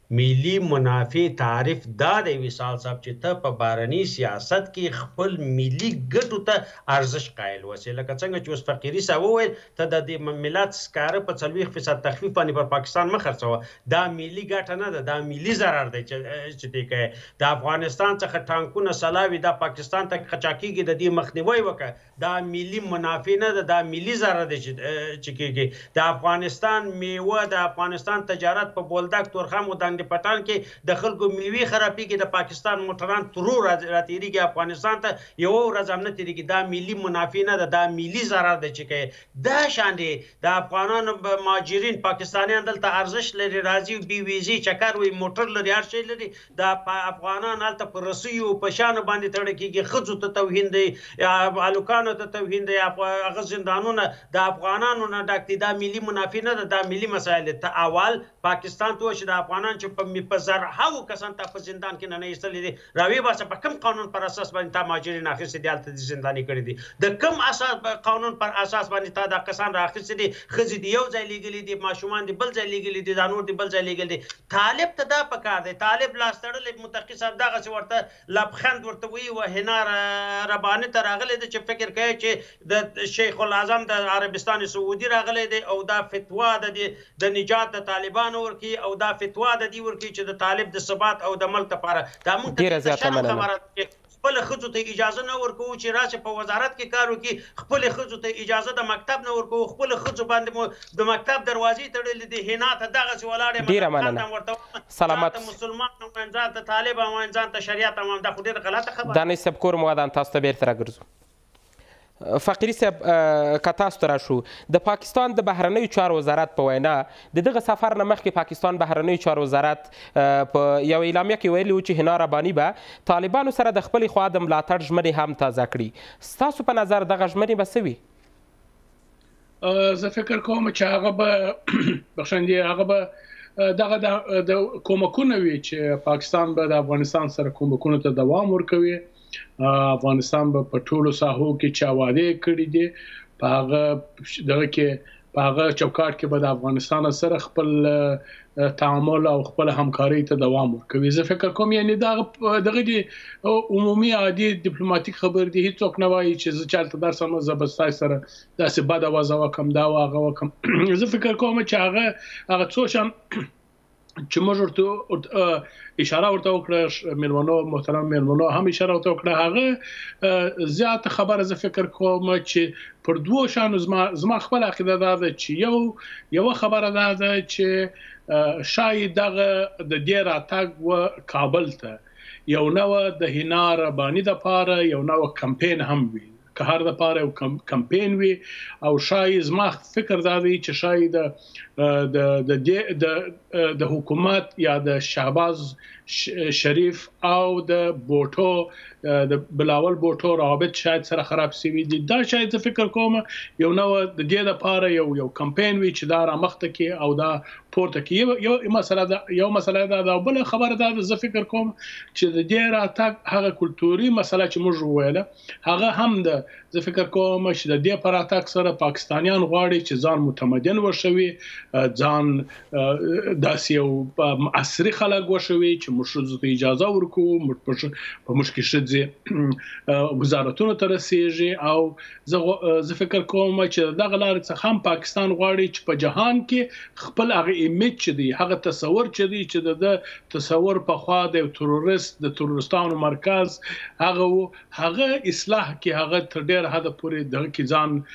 ملي منافع تعریف دا دی وصال صاحب چې ته په بهرني سیاست کې خپل ملي ګټو ته ارزش قایل اوسې. لکه څنګه چې اوس فقیري صاحب وویل ته د دې ملت سکاره په 40% تخفیف باندې پر پاکستان مه خرڅوه، دا ملي ګټه نه ده، دا ملي ضرر دی چې دی کوي. د افغانستان څخه ټانکونه سلاوي دا پاکستان ته قاچاقیږي، د دې مخنیوی وکړه، دا ملي منافع نه ده، دا ملي ضرر دی چې کېږي. د افغانستان میوه، د افغانستان تجارت په بولدک، تورخم او پټان کې د خلکو میوې خرابېږي، د پاکستان موټران ترو راتېرېږي افغانستان ته، یوه ورځ هم نه تېرېږي. دا ملي منافع نه ده، دا ملي ضرر دی چې کوي. دا شان دی د افغانانو مهاجرین پاکستانیان دلته ارزښت لري، راځي بې ویزې چکر وي، موټر لري، هر شی لري. د افغانان هلته په رسیو په شانو باندې تړل کېږي، ښځو ته توهین دی، هلکانو ته توهین دی، هغه زندانونه د افغانانو نه ډک دي. دا ملي منافع نه ده، دا ملي مسایل دي. ته اول پاکستان ته چې د افغانان په زرهاو کسان ته په زندان کې نه ایستلي دي، راویې باسه په کوم قانون پر اساس باندې تا مهاجرین اخیستي دي، هلته دې زنداني کړي دي، د کوم اساس قانون پر اساس باندې تا دا کسان رااخیستي دي، ښځې دي یو ځای لیږلي دي، ماشومان دي بل ځای لیږلي دي، دا نور دي بل ځای لیږلي دي. طالب ته دا پکار دی، طالب لاس تړلی متقي صاحب دغسې ورته لبخند ورته وایي و حنا رباني ته راغلی دی چې فکر کوي چې د شیخ العظم د عربستان سعودي راغلی دی او دا فتوا د نجات د طالبانو ورکوي او دا فتوا د دې ورکوي چې د طالب د ثبات او د ملک لپاره. دا موږ ته شرم خبره ده. خپل ښځو ته اجازه نه ورکوو چې راشي په وزارت کې کار وکړي، خپل ښځو ته اجازه د مکتب نه ورکوو، خپل ښځو باندې مو د مکتب دروازې تړلې دي، حنا ته دغسې ولاړې، ډېره مننه. سلامت. مسلمان هم ځان ته طالب هم ځان ته شریعت هم، دا خو ډېره غلطه خبره. دانش صاحب کور موادان تاسو ته بیرته راګرځو. فقیري صاحب که تاسو ته راشو، د پاکستان د بهرنیو چارو وزارت په وینا د دغه سفر نه مخکې پاکستان بهرنیو چارو وزارت په یو اعلامیه کې ویلي و چې حنا رباني به طالبانو سره د خپلې خوا د ملاتړ ژمنې هم تازه کړي. ستاسو په نظر دغه ژمنې به څه وي؟ زه فکر کوم چې هغه به بخښندې هغه به دغه د کومکونه وي چې پاکستان به د افغانستان سره کومکونو ته دوام ورکوي. افغانستان به په ټولو ساحو کې چې وعده کړې دي په هغه دغه کې په هغه چوکاټ کې به د افغانستان سره خپل تعامل او خپل همکاري ته دوام ورکوي. زه فکر کوم یعنی دغه عمومي عادي ډیپلوماټیک خبر دي، هیڅوک نه وایي چې زه چالت درسم زبستای سره داسې بد اوازه وکم دا واغه وکم. زه فکر کوم چې هغه څو شان چې موږ ورته اشاره ورته وکړه، میلمنو محترم میلمنو هم اشاره ورته وکړه، هغه زیات خبره زه فکر کوم چې پر دوه شانو زما خپل عقیده ده چې یو خبره ده چې شاید دغه د دې راتګ و کابل ته یو نوع د حنا رباني دپاره یو نوع کمپین هم وي، که هر دپاره یو کمپین وي، او شاید زما فکر دا دی چې شاید د حکومت یا د شهباز شریف او د بوټو د بلاول بوټو روابط شاید سره خراب شوي دي. دا شاید زه فکر کوم یو نوع د دې لپاره یو کمپین وي چې دا رامخته کې او دا پورته کې یو مسله ده. دا بل خبره ده زه فکر کوم چې د دې راتګ هغه کلتوري مسله چې موږ وویله هغه هم ده. زه فکر کوم چې د دې پر راتګ سره پاکستانیان غواړي چې ځان متمدن وشوي، ځان داسې یو عصري خلک وشوي چې موږ ښځو ته اجازه ورکوو، په موږ کې ښځې وزارتونو ته رسیږي. او زه فکر کوم چې دغه لارې څخه هم پاکستان غواړي چې په جهان کې خپل هغه ایمیج چې دی، هغه تصور چې دی، چې د تصور په خوا د تروریست د تروریستانو مرکز هغه اصلاح کې هغه تر ډېر حده پورې دغه کې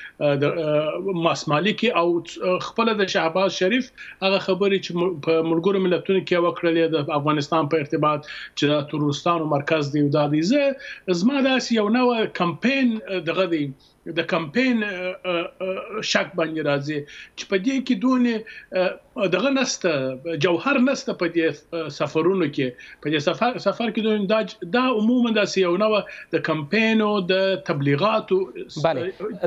ځان ماسمالي کې او خپل د شهباز شریف هغه خبرې چې په ملګرو ملتونو کې وکړلې د افغانستان په ارتباط چې د تروریستانو مرکز دی. دا دی زما داسې یو نوع کمپین دغه دی، د کمپین شک باندې راځي چې په دې کې دونه دغه نسته، جوهر نسته په دې سفرونو کې، په دې سفر کې دونه دا عموما داسې یو نوع د کمپین او د تبلیغاتو. بله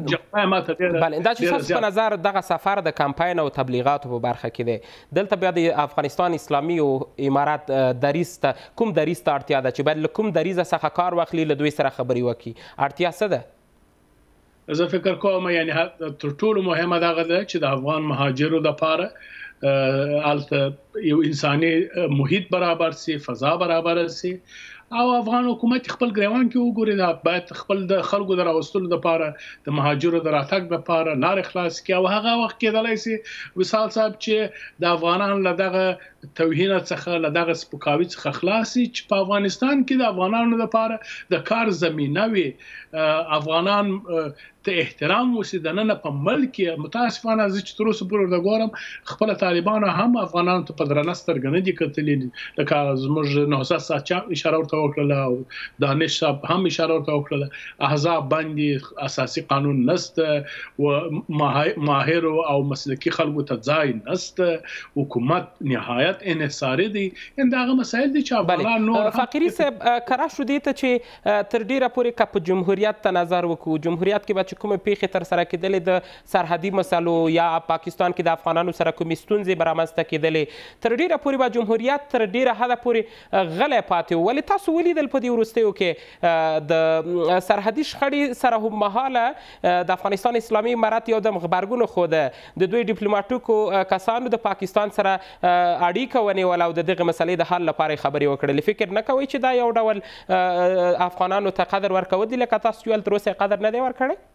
دا چې تاسو په نظر دغه سفر د کمپین او تبلیغاتو په برخه کې دی، دلته بیا د افغانستان اسلامي او امارات دریځ ته کوم دریځ ته اړتیا ده چې باید له کوم دریځه څخه کار واخلي، له دوی سره خبرې وکړي؟ اړتیا څه ده؟ زه فکر کوم یعنی تر ټولو مهمه دغه ده چې د افغان مهاجرو لپاره البته یو انساني محیط برابر سي، فضا برابر سي، او افغان حکومت خپل ګریوان کې وګوري دا باید خپل د خلکو د راوستلو لپاره د مهاجرو د راتګ لپاره لار خلاص کړي او هغه وخت کې دلای سي وصال صاحب چې د افغانانو لدغه توهین څخه لدغه سپکاوي څخه خلاصي چې په افغانستان کې د افغانانو لپاره د کار زمينه وي، افغانان ته احترام وسی د نن په ملک متاسفانه چې تر اوسه پورې د ګورم خپل طالبانو هم افغانانو ته په درنستر غنډي کتلې لکه زموږ 900 ساعت اشاره ورته وکړه او دانش صاحب هم اشاره ورته وکړه احزاب باندې اساسي قانون نسته او ماهر او مسلکي خلکو ته ځای نسته، حکومت نهایت انحصاري دي، اندغه مسائل دي چې افغانان نور فقيري صاحب کرا شو دي ته چې تر ډیره پورې کپ جمهوریت ته نظر وکړو، جمهوریت کې کومه پیښې تر سره کېدلې د سرحدي مسلو یا پاکستان کې د افغانانو سره کومې ستونزې برامنځته کېدلې، تر ډیره پورې به جمهوریت تر ډیره حده پورې غلی پاتې و. ولې تاسو ولیدل په دې وروستیو کې د سرحدي شخړې سره هممهاله د افغانستان اسلامي امارت یو دم غبرګون ښوده، د دوی ډیپلوماټیکو کسانو د پاکستان سره اړیکه ونیوله او د دغه مسلې د حل لپاره خبرې وکړلې. فکر نه کوئ چې دا یو ډول افغانانو ته قدر ورکول دي لکه تاسو ویل تر اوسه قدر نه دی ورکړی؟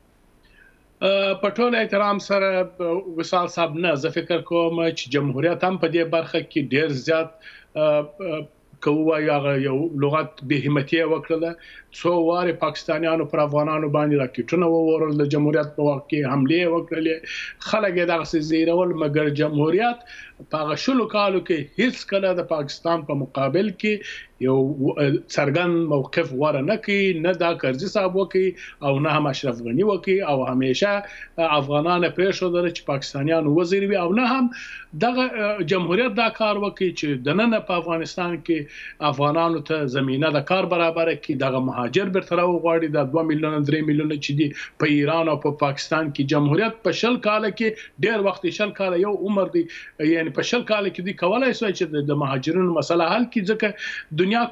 په ټول احترام سره وصال صاحب نه، زه فکر کوم چې جمهوریت هم په دې برخه کې ډیر زیات کوه یو لغت به همتی وکړه، څو واره پاکستانیانو پر افغانانو باندې راکټونه وورل، د جمهوریت په وخت کې حمله وکړلې، خلک یې دغه زیرول، مګر جمهوریت په شلو کالو کې هیڅ کله د پاکستان په مقابل کې یو څرګند موقف غوړه نه کوي، نه دا کرزي صاحب وکي او نه هم اشرف غنی وکي او همیشه افغانان پرېښودل چې پاکستانیان وزیر وي او نه هم دغه جمهوریت دا کار وکي چې د نن په افغانستان کې افغانانو ته زمينه د کار برابر کړي، دغه مهاجر برتر وغواړي، د 2 میلیون 3 میلیون چې دي په ایران او په پاکستان کې جمهوریت په شل کال کې ډیر وخت شل کال یو عمر دی، یعنی په شل کال کې دی کولای شي چې د مهاجرونو مسله حل کړي، ځکه دنیا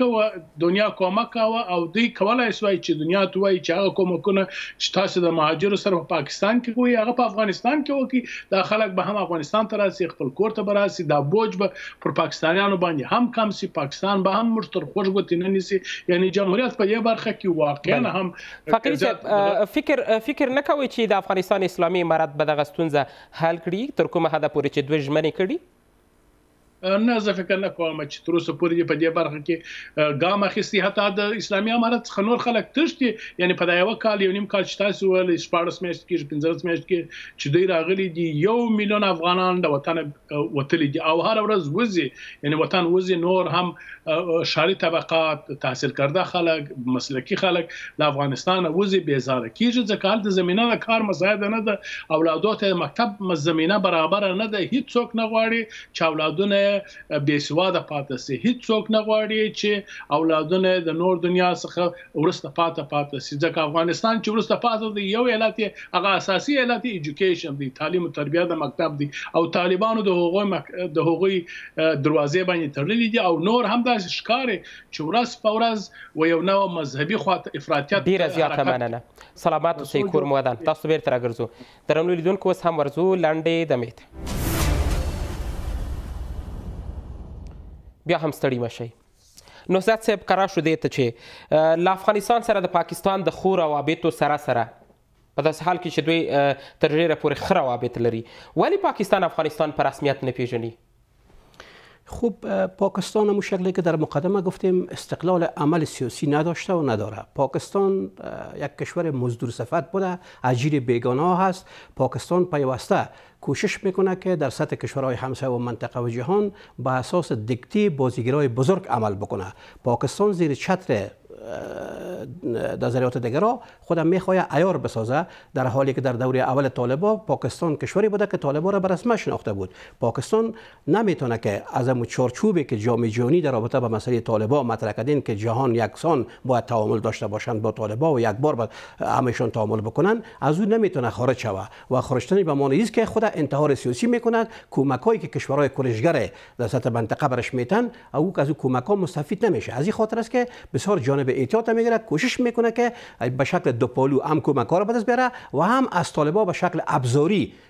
کومک کوه او دوی کولای شي چې دنیا ته وایي چې هغه کومکونه چې تاسو د مهاجرو سره په پاکستان کې کوي هغه په افغانستان کې وکړي، دا خلک به هم افغانستان ته راسي، خپل کور ته براسي، دا بوج به پر پاکستانیانو باندې هم کم سي، پاکستان به هم مرتر خوش غوتی نه نيسي، یعنی جمهوریت په دې برخه کې واقعا هم فقيري صاحب فکر نه کوي چې د افغانستان اسلامي امارت به دغه ستونزه حل کړي تر کومه حده پورې چې دوی ژمنې کړي؟ نه، زه فکر نه کوم چې تر اوسه پورې په دې برخه کې ګام اخیستي، حتی د اسلامي امارت څخه نور خلک تښتي، یعنی په دا یو کال یو نیم کال چې تاسو ول 14 میاشتې کې 15 میاشتې کې چې دوی راغلي دي 1 میلیون افغانان د وطن وتلي دي او هر ورځ وځي، یعنی وطن وځي، نور هم شاري طبقات، تحصیل کرده خلک، مسلکي خلک د افغانستان وځي، بیزاره کیږي، ځکه د زمينه د کار مساعد نه ده، اولادو ته مکتب زمينه برابر نه ده، هیڅ څوک نه غواړي چې اولادونه بېسواده پاتې سي، هیڅ څوک نه غواړي چې اولادونه د نور دنیا څخه ورسته پاتې سي، ځکه افغانستان چې ورسته پاتې دی یو علت هغه اساسي علت ایجوکیشن دی، تعلیم او تربیه د مکتب دی، او طالبانو د هغوی دروازې باندې تړلې دي او نور هم داسې ښکاري چې ورځ په ورځ و یو نوع مذهبي خواته افراطیت ډیره زیاته مننه. سلامات اوسئ، کور مو ودان. تاسو بیرته راګرځو. درنو لیدونکو اوس هم ورځو لنډې دمې ته. بیا هم ستړي مشئ. نهزت صاحب قرار شده ته چې له افغانستان سره د پاکستان د ښو روابطو سره په داسې حال کې چې دوی تر ډیره پورې ښه روابط لري، ولې پاکستان افغانستان په رسمیت نه پیژني؟ خب پاکستان همون شکلی که در مقدمه گفتیم استقلال عمل سیاسی نداشته و نداره. پاکستان یک کشور مزدور صفت بوده، اجیر بیگانه هست. پاکستان پیوسته کوشش میکنه که در سطح کشورهای همسایه و منطقه و جهان به اساس دیکته بازیگرای بزرگ عمل بکنه. پاکستان زیر چتر نظریات دیگرها خودم میخواد عیار بسازه، در حالی که در دوره اول طالبا پاکستان کشوری بوده که طالبا را به رسمیت شناخته بود. پاکستان نمیتونه که از اون چارچوبی که جامعه جهانی در رابطه با مسئله طالبا مطرح کردین که جهان یکسان باید تعامل داشته باشند با طالبا و یک بار باید همشون تعامل بکنن، از اون نمیتونه خارج شوه و خارجتنی به معنی است که خود انتحار سیاسی میکند. کمکایی که کشورهای کرشگر در سطح منطقه برش میتن او از اون کمک‌ها مستفید نمیشه. از این خاطر است که بسیار جانب احتیاط میگیره، کوشش میکنه که به شکل دوپالو هم کمک‌ها را به دست بیاره و هم از طالبا به شکل ابزاری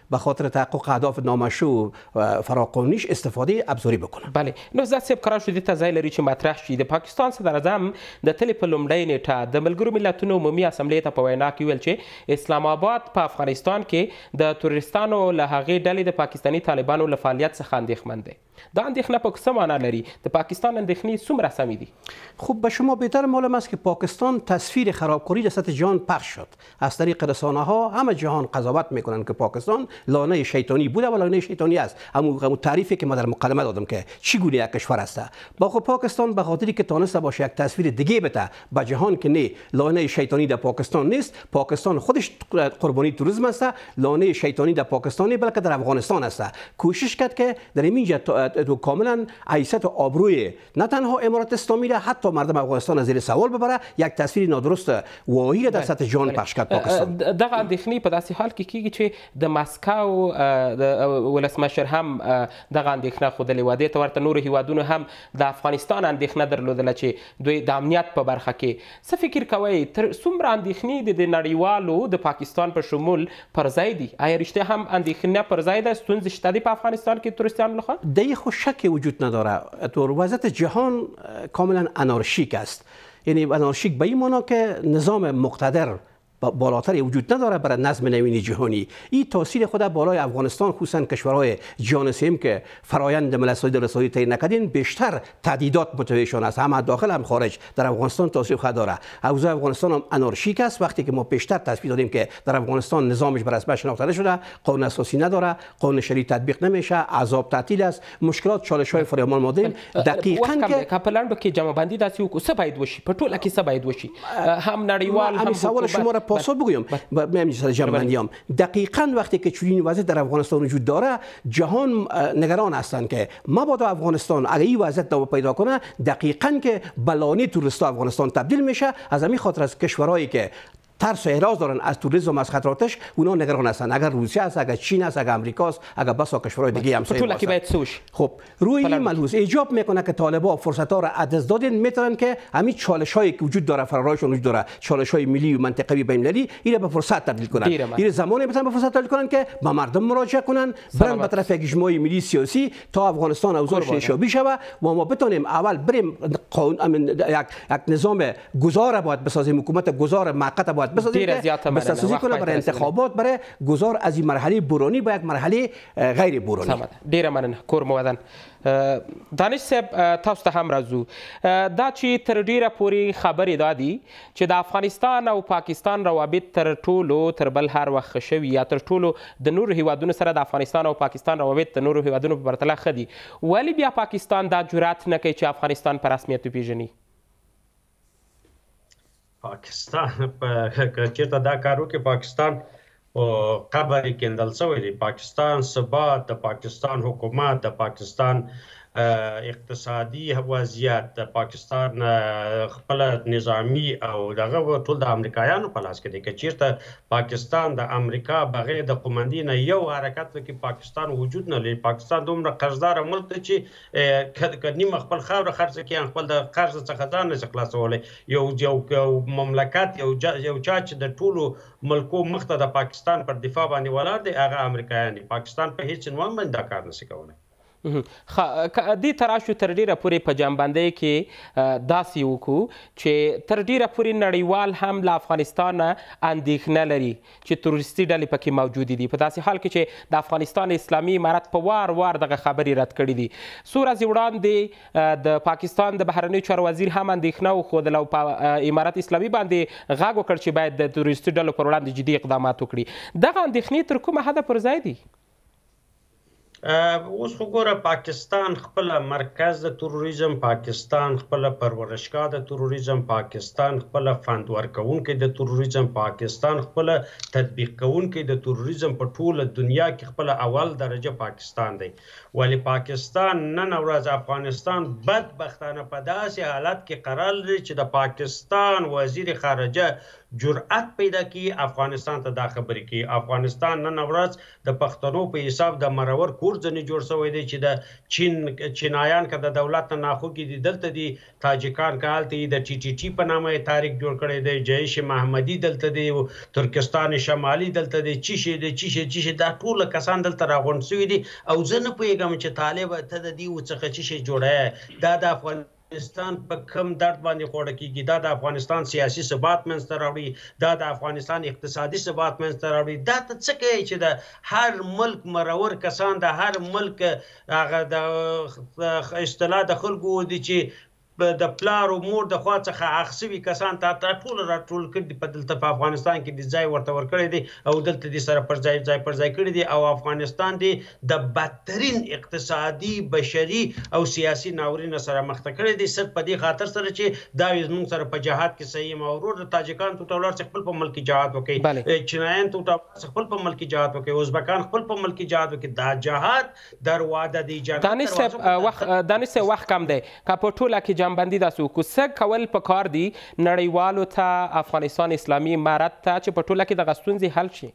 به خاطر تحقق اهداف نامشروع فراقانونیش استفاده ابزاری بکنه. بله نهضت صاحب قرار شو دې ته ځای لري چې مطرح شي د پاکستان صدر اعظم د تلې په لومړۍ نیټه د ملګرو ملتونو عمومي اسمبلې ته په وینا کې ویل چې اسلام آباد په افغانستان کې د تروریستانو له هغې ډلې د پاکستاني طالبانو له فعالیت څخه اندېښمن دی. دا اندېښنه په څه معنا لري؟ د پاکستان اندېښنې څومره سمې دي؟ خب به شما بهتر معلوم است که پاکستان تصویر خرابکاری در سطح جهان پخش شد. از طریق رسانه ها همه جهان قضاوت میکنن که پاکستان لانه شیطانی بوده و لانه شیطانی است. همون تعریفی که ما در مقدمه دادم که چگونه یک کشور است. با خب پاکستان به خاطری که تانسته باشه یک تصویر دیگه بده به جهان که نه لانه شیطانی در پاکستان نیست، پاکستان خودش قربانی توریسم است، لانه شیطانی در پاکستان نیست بلکه در افغانستان است. کوشش کرد که در اینجا کاملا حیثیت و آبروی نه تنها امارات اسلامی را حتی مردم افغانستان زیر سوال ببره، یک تصویر نادرست واهی در سطح جهان پخش کرد پاکستان. دغه اندېښنې په داسې حال کې کیږي چې د مسکو د ولسمشر هم دغه اندېښنه ښودلې وه. دې ته ورته نورو هیوادونو هم د افغانستان اندېښنه درلودله چې دوی د امنیت په برخه کې څه فکر کوئ تر څومره اندېښنې د نړیوالو د پاکستان په شمول پر ځای دي؟ آیا رښتیا هم اندېښنه پر ځای ده؟ ستونزې شته دي په افغانستان کې تروریستانو لخوا؟ دیگه خود شک وجود نداره. وضعیت جهان کاملا انارشیک است. یعنی انارشیک به این معنا که نظام مقتدر بالاتری وجود نداره برای نظم نوین جهانی. این تاثیر خود بالای افغانستان خصوصا کشورهای جهان سوم که فرایند ملت‌های دولت‌سازی طی نکردین بیشتر تهدیدات متوجهشان است، هم داخل هم خارج. در افغانستان تاثیر خود داره. اوضاع افغانستان هم انارشیک است. وقتی که ما پیشتر تصویر دادیم که در افغانستان نظامش بر اساس شناخته نشده، قانون اساسی نداره، قانون شرعی تطبیق نمیشه، عذاب تعطیل است، مشکلات چالش‌های فراوان ما داریم. دقیقاً که کاپلانډو کې جمع‌بندي داسې وکړو څه باید وشي؟ په ټوله کې څه باید وشي؟ هم نړیوال هم سوال شما را پاسخ بگویم. من سر جمع‌بندیام دقیقاً وقتی که چنین وضعیت در افغانستان وجود داره، جهان نگران هستند که مبادا افغانستان اگه این وضعیت دوام پیدا کنه، دقیقاً که بلانه توریست افغانستان تبدیل میشه. از همین خاطر از کشورهایی که ترس و احراز دارن از توریسم و از خطراتش، اونا نگران هستن. اگر روسیه است، اگر چین است، اگر امریکا است، اگر بسا کشورهای دیگه هم خب روی این ملحوظ ایجاب میکنه که طالبان فرصت‌ها را از دست دادن، میتونن که همین چالش‌هایی که وجود داره، فرارایشون وجود داره، چالش‌های ملی و منطقه‌ای بین‌المللی، اینو به فرصت تبدیل کنن. این زمانی میتونن به فرصت تبدیل کنن که به مردم مراجعه کنن، برن به طرف اجماعی ملی سیاسی تا افغانستان اوضاعش نشابی شوه و ما بتونیم اول بریم یک نظام گذار باید بسازیم، حکومت گذار موقت باید بسازیم بسازی کنه برای انتخابات، برای گذار از این مرحله بورانی به یک مرحله غیر بورانی. ډیره مننه کور مو ودان. دانش صاحب تاسو ته هم راځو. دا چې تر ډیره پورې خبرې دا دي چې د افغانستان او پاکستان روابط تر ټولو تر بل هر وخت ښه شوي یا تر ټولو د نورو هیوادونو سره د افغانستان او پاکستان روابط د نورو هیوادونو په پرتله ښه دي. ولې بیا پاکستان دا جرأت نه کوي چې افغانستان په رسمیت وپېژني؟ پاکستان که چېرته دا کار وکړي، پاکستان قبر یې کیندل شوی دی. پاکستان ثبات، د پاکستان حکومت، د پاکستان اقتصادي وضعیت، د پاکستان خپل نظامی او دغه ټول د امریکایانو په لاس کې دی. که چېرته پاکستان د امریکا بغیر د قومندې نه یو حرکت وکړي، پاکستان وجود نه لري. پاکستان دومره قرضداره ملک دی چې که نیمه خپل خاوره خرڅه کړي، خپل د قرض څخه ځان نشي خلاصولی. یو مملکت یو چا چې د ټولو ملکو مخ ته د پاکستان پر دفاع باندې ولاړ دی، هغه امریکایان دي. پاکستان په هیڅ عنوان باندې دا کار نشي کولی. دې ته راشو تر ډیره پورې په جمعبندۍ کې داسې وکړو چې تر ډیره پورې نړیوال هم له افغانستان اندېښنه لري چې تروریستي ډلې پکې موجودې دي، په داسې حال کې چې د افغانستان اسلامي امارت په وار وار دغه خبرې رد کړي دي. څو ورځې وړاندې د پاکستان د بهرنیو چارو وزیر هم اندېښنه وښودله او په امارت اسلامي باندې غږ وکړ چې باید د تروریستي ډلو پر وړاندې جدي اقدامات وکړي. دغه اندېښنې تر کومه حده پر ځای دي؟ اوس خو ګوره، پاکستان خپل مرکز د تروریزم، پاکستان خپل پرورشګاه د تروریزم، پاکستان خپل فند ورکوونکی د تروریزم، پاکستان خپل تطبیق کوونکی د تروریزم په ټوله دنیا کې خپل اول درجه پاکستان دی. ولی پاکستان نن ورځ افغانستان بدبختانه په داسې حالت کې قرار لري چې د پاکستان وزیر خارجه جرأت پیدا کی افغانستان ته دا خبرې کوي. افغانستان نن ورځ د پښتنو په حساب د مرور کور ځنې جوړ شوی دی چې د چینایان که د دولت نه ناخوږي دي، دلته دي تاجکان که هلته د ټي ټي ټي په نامه یې تاریخ جوړ کړی دی، جیش محمدي دلته دی، ترکستان شمالي دلته دی، چی دا ټول کسان دلته راغونډ شوي دي. او زه نه پوهېږم چې طالب ته د دې څخه څه شی جوړی، دا د افغانستان په کم درد باندې خوړه کېږي، دا د افغانستان سیاسي ثبات منځته راوړي، دا د افغانستان اقتصادي ثبات منځته راوړي. دا ته څه کوي چې د هر ملک مرور کسان د هر ملک هغه د اصطلاح د خلکو دي چې د پلار او مور د خوا څخه اخ شوي کسان ته ټول راټول کړي دي په دلته په افغانستان کې د ځای ورته ورکړی دی او دلته دې سره پر ځای کړي دي. او افغانستان دې د بدترین اقتصادي بشري او سیاسي ناورین سره مخ ته کړی دی، صرف په دې خاطر سره چې دا زموږ سره په جهاد کې صحیح مورور د تاجکان ته ولر خپل په ملک جهاد وکړي، چینایان ته خپل په ملک جهاد وکړي، ازبکان خپل په ملک جهاد وکړي. دا جهاد دروازه دی جنت دانش وخت کم دی که په ټوله کې بندي داسو کو څه کول پکار دي نړیوالو ته افغانستان اسلامي امارت ته چې په ټوله کې د ستونزې حل شي؟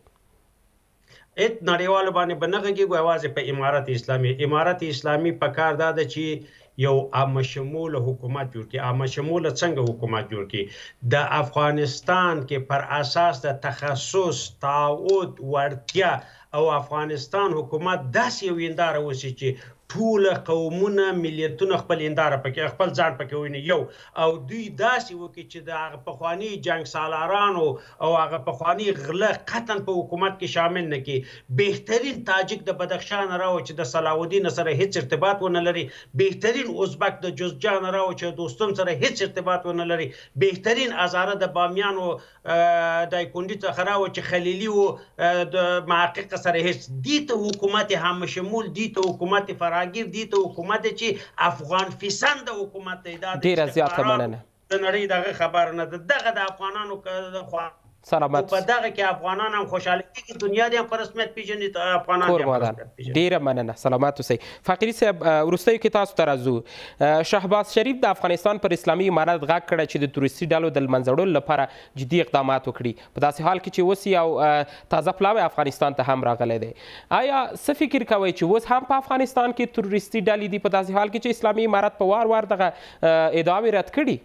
نړیوالو باندې به نه غږیږو، یوازې په امارت اسلامي پکار دا ده چې یو عامه شموله حکومت جوړ کړي. عامه شموله څنګه حکومت جوړ کړي؟ د افغانستان کې پر اساس د تخصص، تعهد، وړتیا او افغانستان حکومت داسې یو هنداره وشي چې ټول قومونه ملیتونه خپل هنداره پکې خپل ځان پکې ویني یو، او دوی داسې وکړي چې د هغه پخواني جنګ سالارانو او هغه پخواني غله قطعا په حکومت کې شامل نه کړي. بهترین تاجک د بدخشان راو چې د صلاح الدین سره هیڅ ارتباط ونه لري، بهترین ازبک د جوزجان راو چې دوستم سره هیڅ ارتباط ونه لري، بهترین هزاره د بامیانو د کونډي څخه راو چې خلیلي او د محقق سره هیڅ. دې ته حکومت هم شمول، دې ته حکومت فراگیر، دي ته حکومت چې افغان فیسند حکومت دی. دا ډیره زیاته مننه. د نړۍ دغه خبر نه ده، دغه د افغانانو سلامت په دغه کې افغانان هم خوشاله کېږي، دنیا دې هم په رسمیت پیژني، افغانان دې هم په رسمیت پیژني. ډیره مننه، سلامت اوسئ. فقیري صاحب وروستیو کې تاسو ته راځو. شهباز شریف د افغانستان پر اسلامي امارت غږ کړی چې د تروریستي ډلو د لمنځه وړلو لپاره جدي اقدامات وکړي، په داسې حال کې چې اوس یو تازه پلاوی افغانستان ته هم راغلی دی. آیا څه فکر کوئ چې اوس هم په افغانستان کې تروریستي ډلې دي په داسې حال کې چې اسلامي امارت په وار دغه ادعاوې رد کړي؟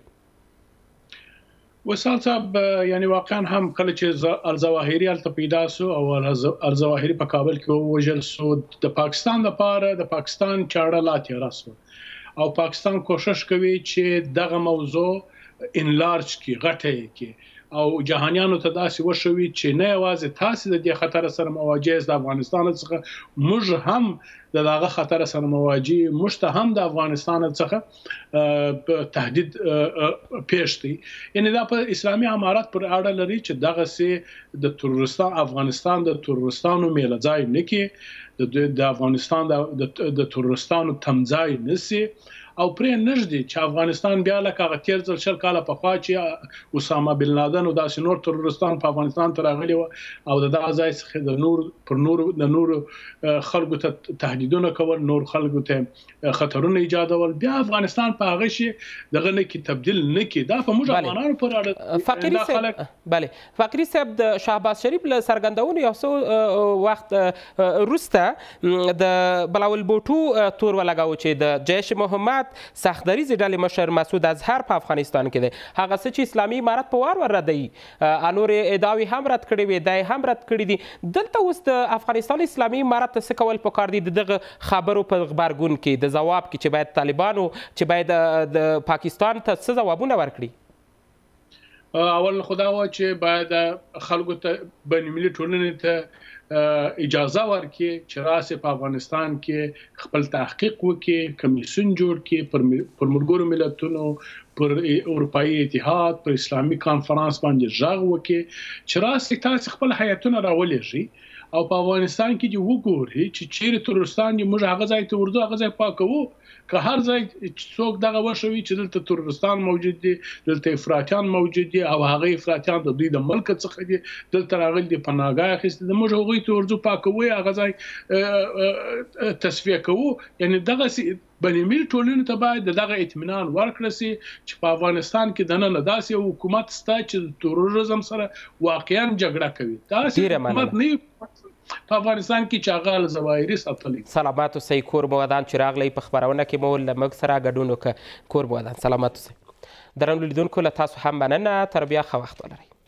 وصال صاحب یعنی واقعا هم کله چې الظواهري هلته پیدا سو او الظواهري په کابل کې ووژل سو، د پاکستان لپاره د پاکستان چاړه لا تیاره سو او پاکستان کوشش کوي چې دغه موضوع انلارج کی غټه کی او جهانیانو ته داسې وشوي چې نه یوازې تاسو د دې خطر سره مواجه د افغانستان څخه، موږ هم د دغه خطر سره مواجه، موږ ته هم د افغانستان څخه تهدید پیښ دی. یعنی دا په اسلامي امارت پر اړه لري چې دغه سي د تروریستان افغانستان د تروریستانو میله ځای نه کی، د افغانستان د تروریستانو تمځای نسی او پرې نږدې چې افغانستان بیا لکه هغه تیر ځل شل کاله پخوا چې اسامه بن لادن او داسې نور تروریستان په افغانستان ته راغلي وو او د دغه ځای څخه د نور خلکو ته تهدیدونه کول، نور خلکو ته خطرونه ایجادول، بیا افغانستان په هغه شي دغه نه کې تبدیل نه کی. دا په موږ افغانانو پر اړه فقیري صاحب، بله فقیري صاحب د شهباز شریف له څرګندونې یو څه وخت وروسته د بلاول بوټو تور ولګاوه چې د جیش محمد سختدریزې ډلې مشر مسعود اظهر په افغانستان کې دی، هغه څه چې اسلامي امارت په وار ردوي، نورې ادعاوې هم رد کړې وې، دا هم رد کړي دي. دلته اوس د افغانستان اسلامي امارت ته څه کول پکار دي دغه خبرو په غبرګون کې د ځواب کې چې باید طالبانو چې باید د پاکستان ته څه ځوابونه ورکړي؟ اول خدا و چې باید خلکو ته بین المللي ټولنې ته اجازه ورکړي چې راسي په افغانستان کې خپل تحقیق وکړي، کمیسیون جوړ کړي، پر ملګرو ملتونو، پر اروپایي اتحاد، پر اسلامي کانفرنس باندې ژغ وکړي چې راسي تاسو خپل حیاتونه راولېږي او په افغانستان کې چې وګوري چې چیرې تروریستان دي، موږ هغه ځای ته ورځو، هغه ځای پاکوو. که هر ځای څوک دغه وشوي چې دلته تروریستان موجود دي، دلته افراطیان موجود دي او هغه افراطیان د دوی د ملک څخه دي، دلته راغلي دي پناهګاه اخیستي دي، موږ هغوی ته ورځو پاکوو، هغه ځای تصفیه کوو. یعنی دغه بینالمللي ټولنې ته باید دغه اطمینان ورکړل شي چې په افغانستان کې د نن داسې حکومت شته چې تروریزم سره واقعا جګړه کوي. داسې حکومت نه په افغانستان کې چې هغه ظواهري ساتلي. سلامات اوسئ. کور مو ودان چې راغلی په خبرونه کې مو له موږ سره ګډون وکړ. کور مو ودان. سلامات اوسئ. درنو لیدونکو له تاسو هم مننه. تر بیا ښه وخت ولرئ.